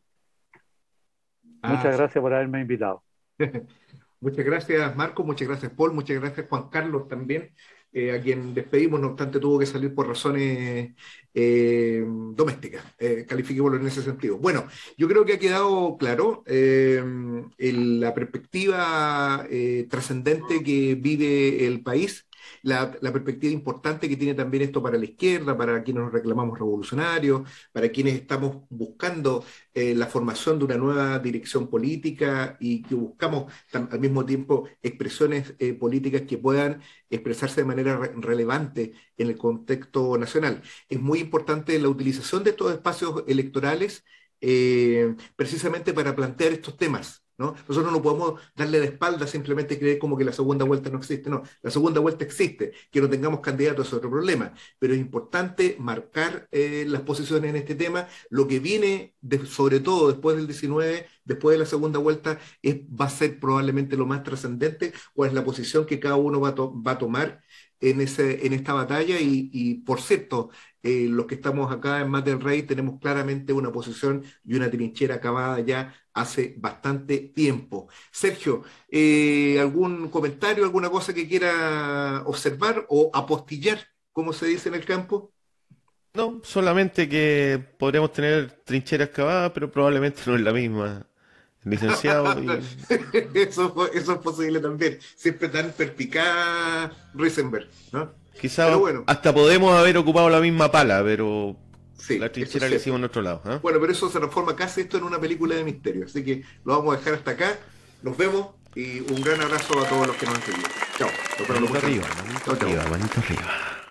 Ah,
Muchas
sí.
gracias por haberme invitado.
Muchas gracias, Marco, muchas gracias, Paul, muchas gracias, Juan Carlos, también, eh, a quien despedimos, no obstante tuvo que salir por razones eh, domésticas, eh, califiquémoslo en ese sentido. Bueno, yo creo que ha quedado claro eh, el- la perspectiva eh, trascendente que vive el país, la, la perspectiva importante que tiene también esto para la izquierda, para quienes nos reclamamos revolucionarios, para quienes estamos buscando eh, la formación de una nueva dirección política y que buscamos tam- al mismo tiempo expresiones eh, políticas que puedan expresarse de manera re- relevante en el contexto nacional. Es muy importante la utilización de estos espacios electorales eh, precisamente para plantear estos temas. ¿No? Nosotros no podemos darle la espalda simplemente creer como que la segunda vuelta no existe. No, la segunda vuelta existe. Que no tengamos candidatos es otro problema. Pero es importante marcar eh, las posiciones en este tema. Lo que viene, de- sobre todo después del diecinueve, después de la segunda vuelta, es, va a ser probablemente lo más trascendente, cuál es la posición que cada uno va a, to- va a tomar en, ese, en esta batalla. Y, y, por cierto, eh, los que estamos acá en Mate del Rey tenemos claramente una posición y una trinchera acabada ya hace bastante tiempo. Sergio, eh, ¿algún comentario, alguna cosa que quiera observar o apostillar, como se dice en el campo?
No, solamente que podríamos tener trincheras cavadas, pero probablemente no es la misma, licenciado. Y
Eso, fue- eso es posible también. Siempre tan perspicaz Risenberg, ¿no? Pero
quizás
bueno,
hasta podemos haber ocupado la misma pala, pero
sí,
la
eso es
trinchera la hicimos
cierto.
en otro lado. ¿Ah?
Bueno, pero eso se transforma casi esto en una película de misterio. Así que lo vamos a dejar hasta acá. Nos vemos y un gran abrazo a todos los que nos han seguido. Chao. Nos vemos la
Manito
próxima.
arriba, manito
Chao, chao.
arriba, manito arriba.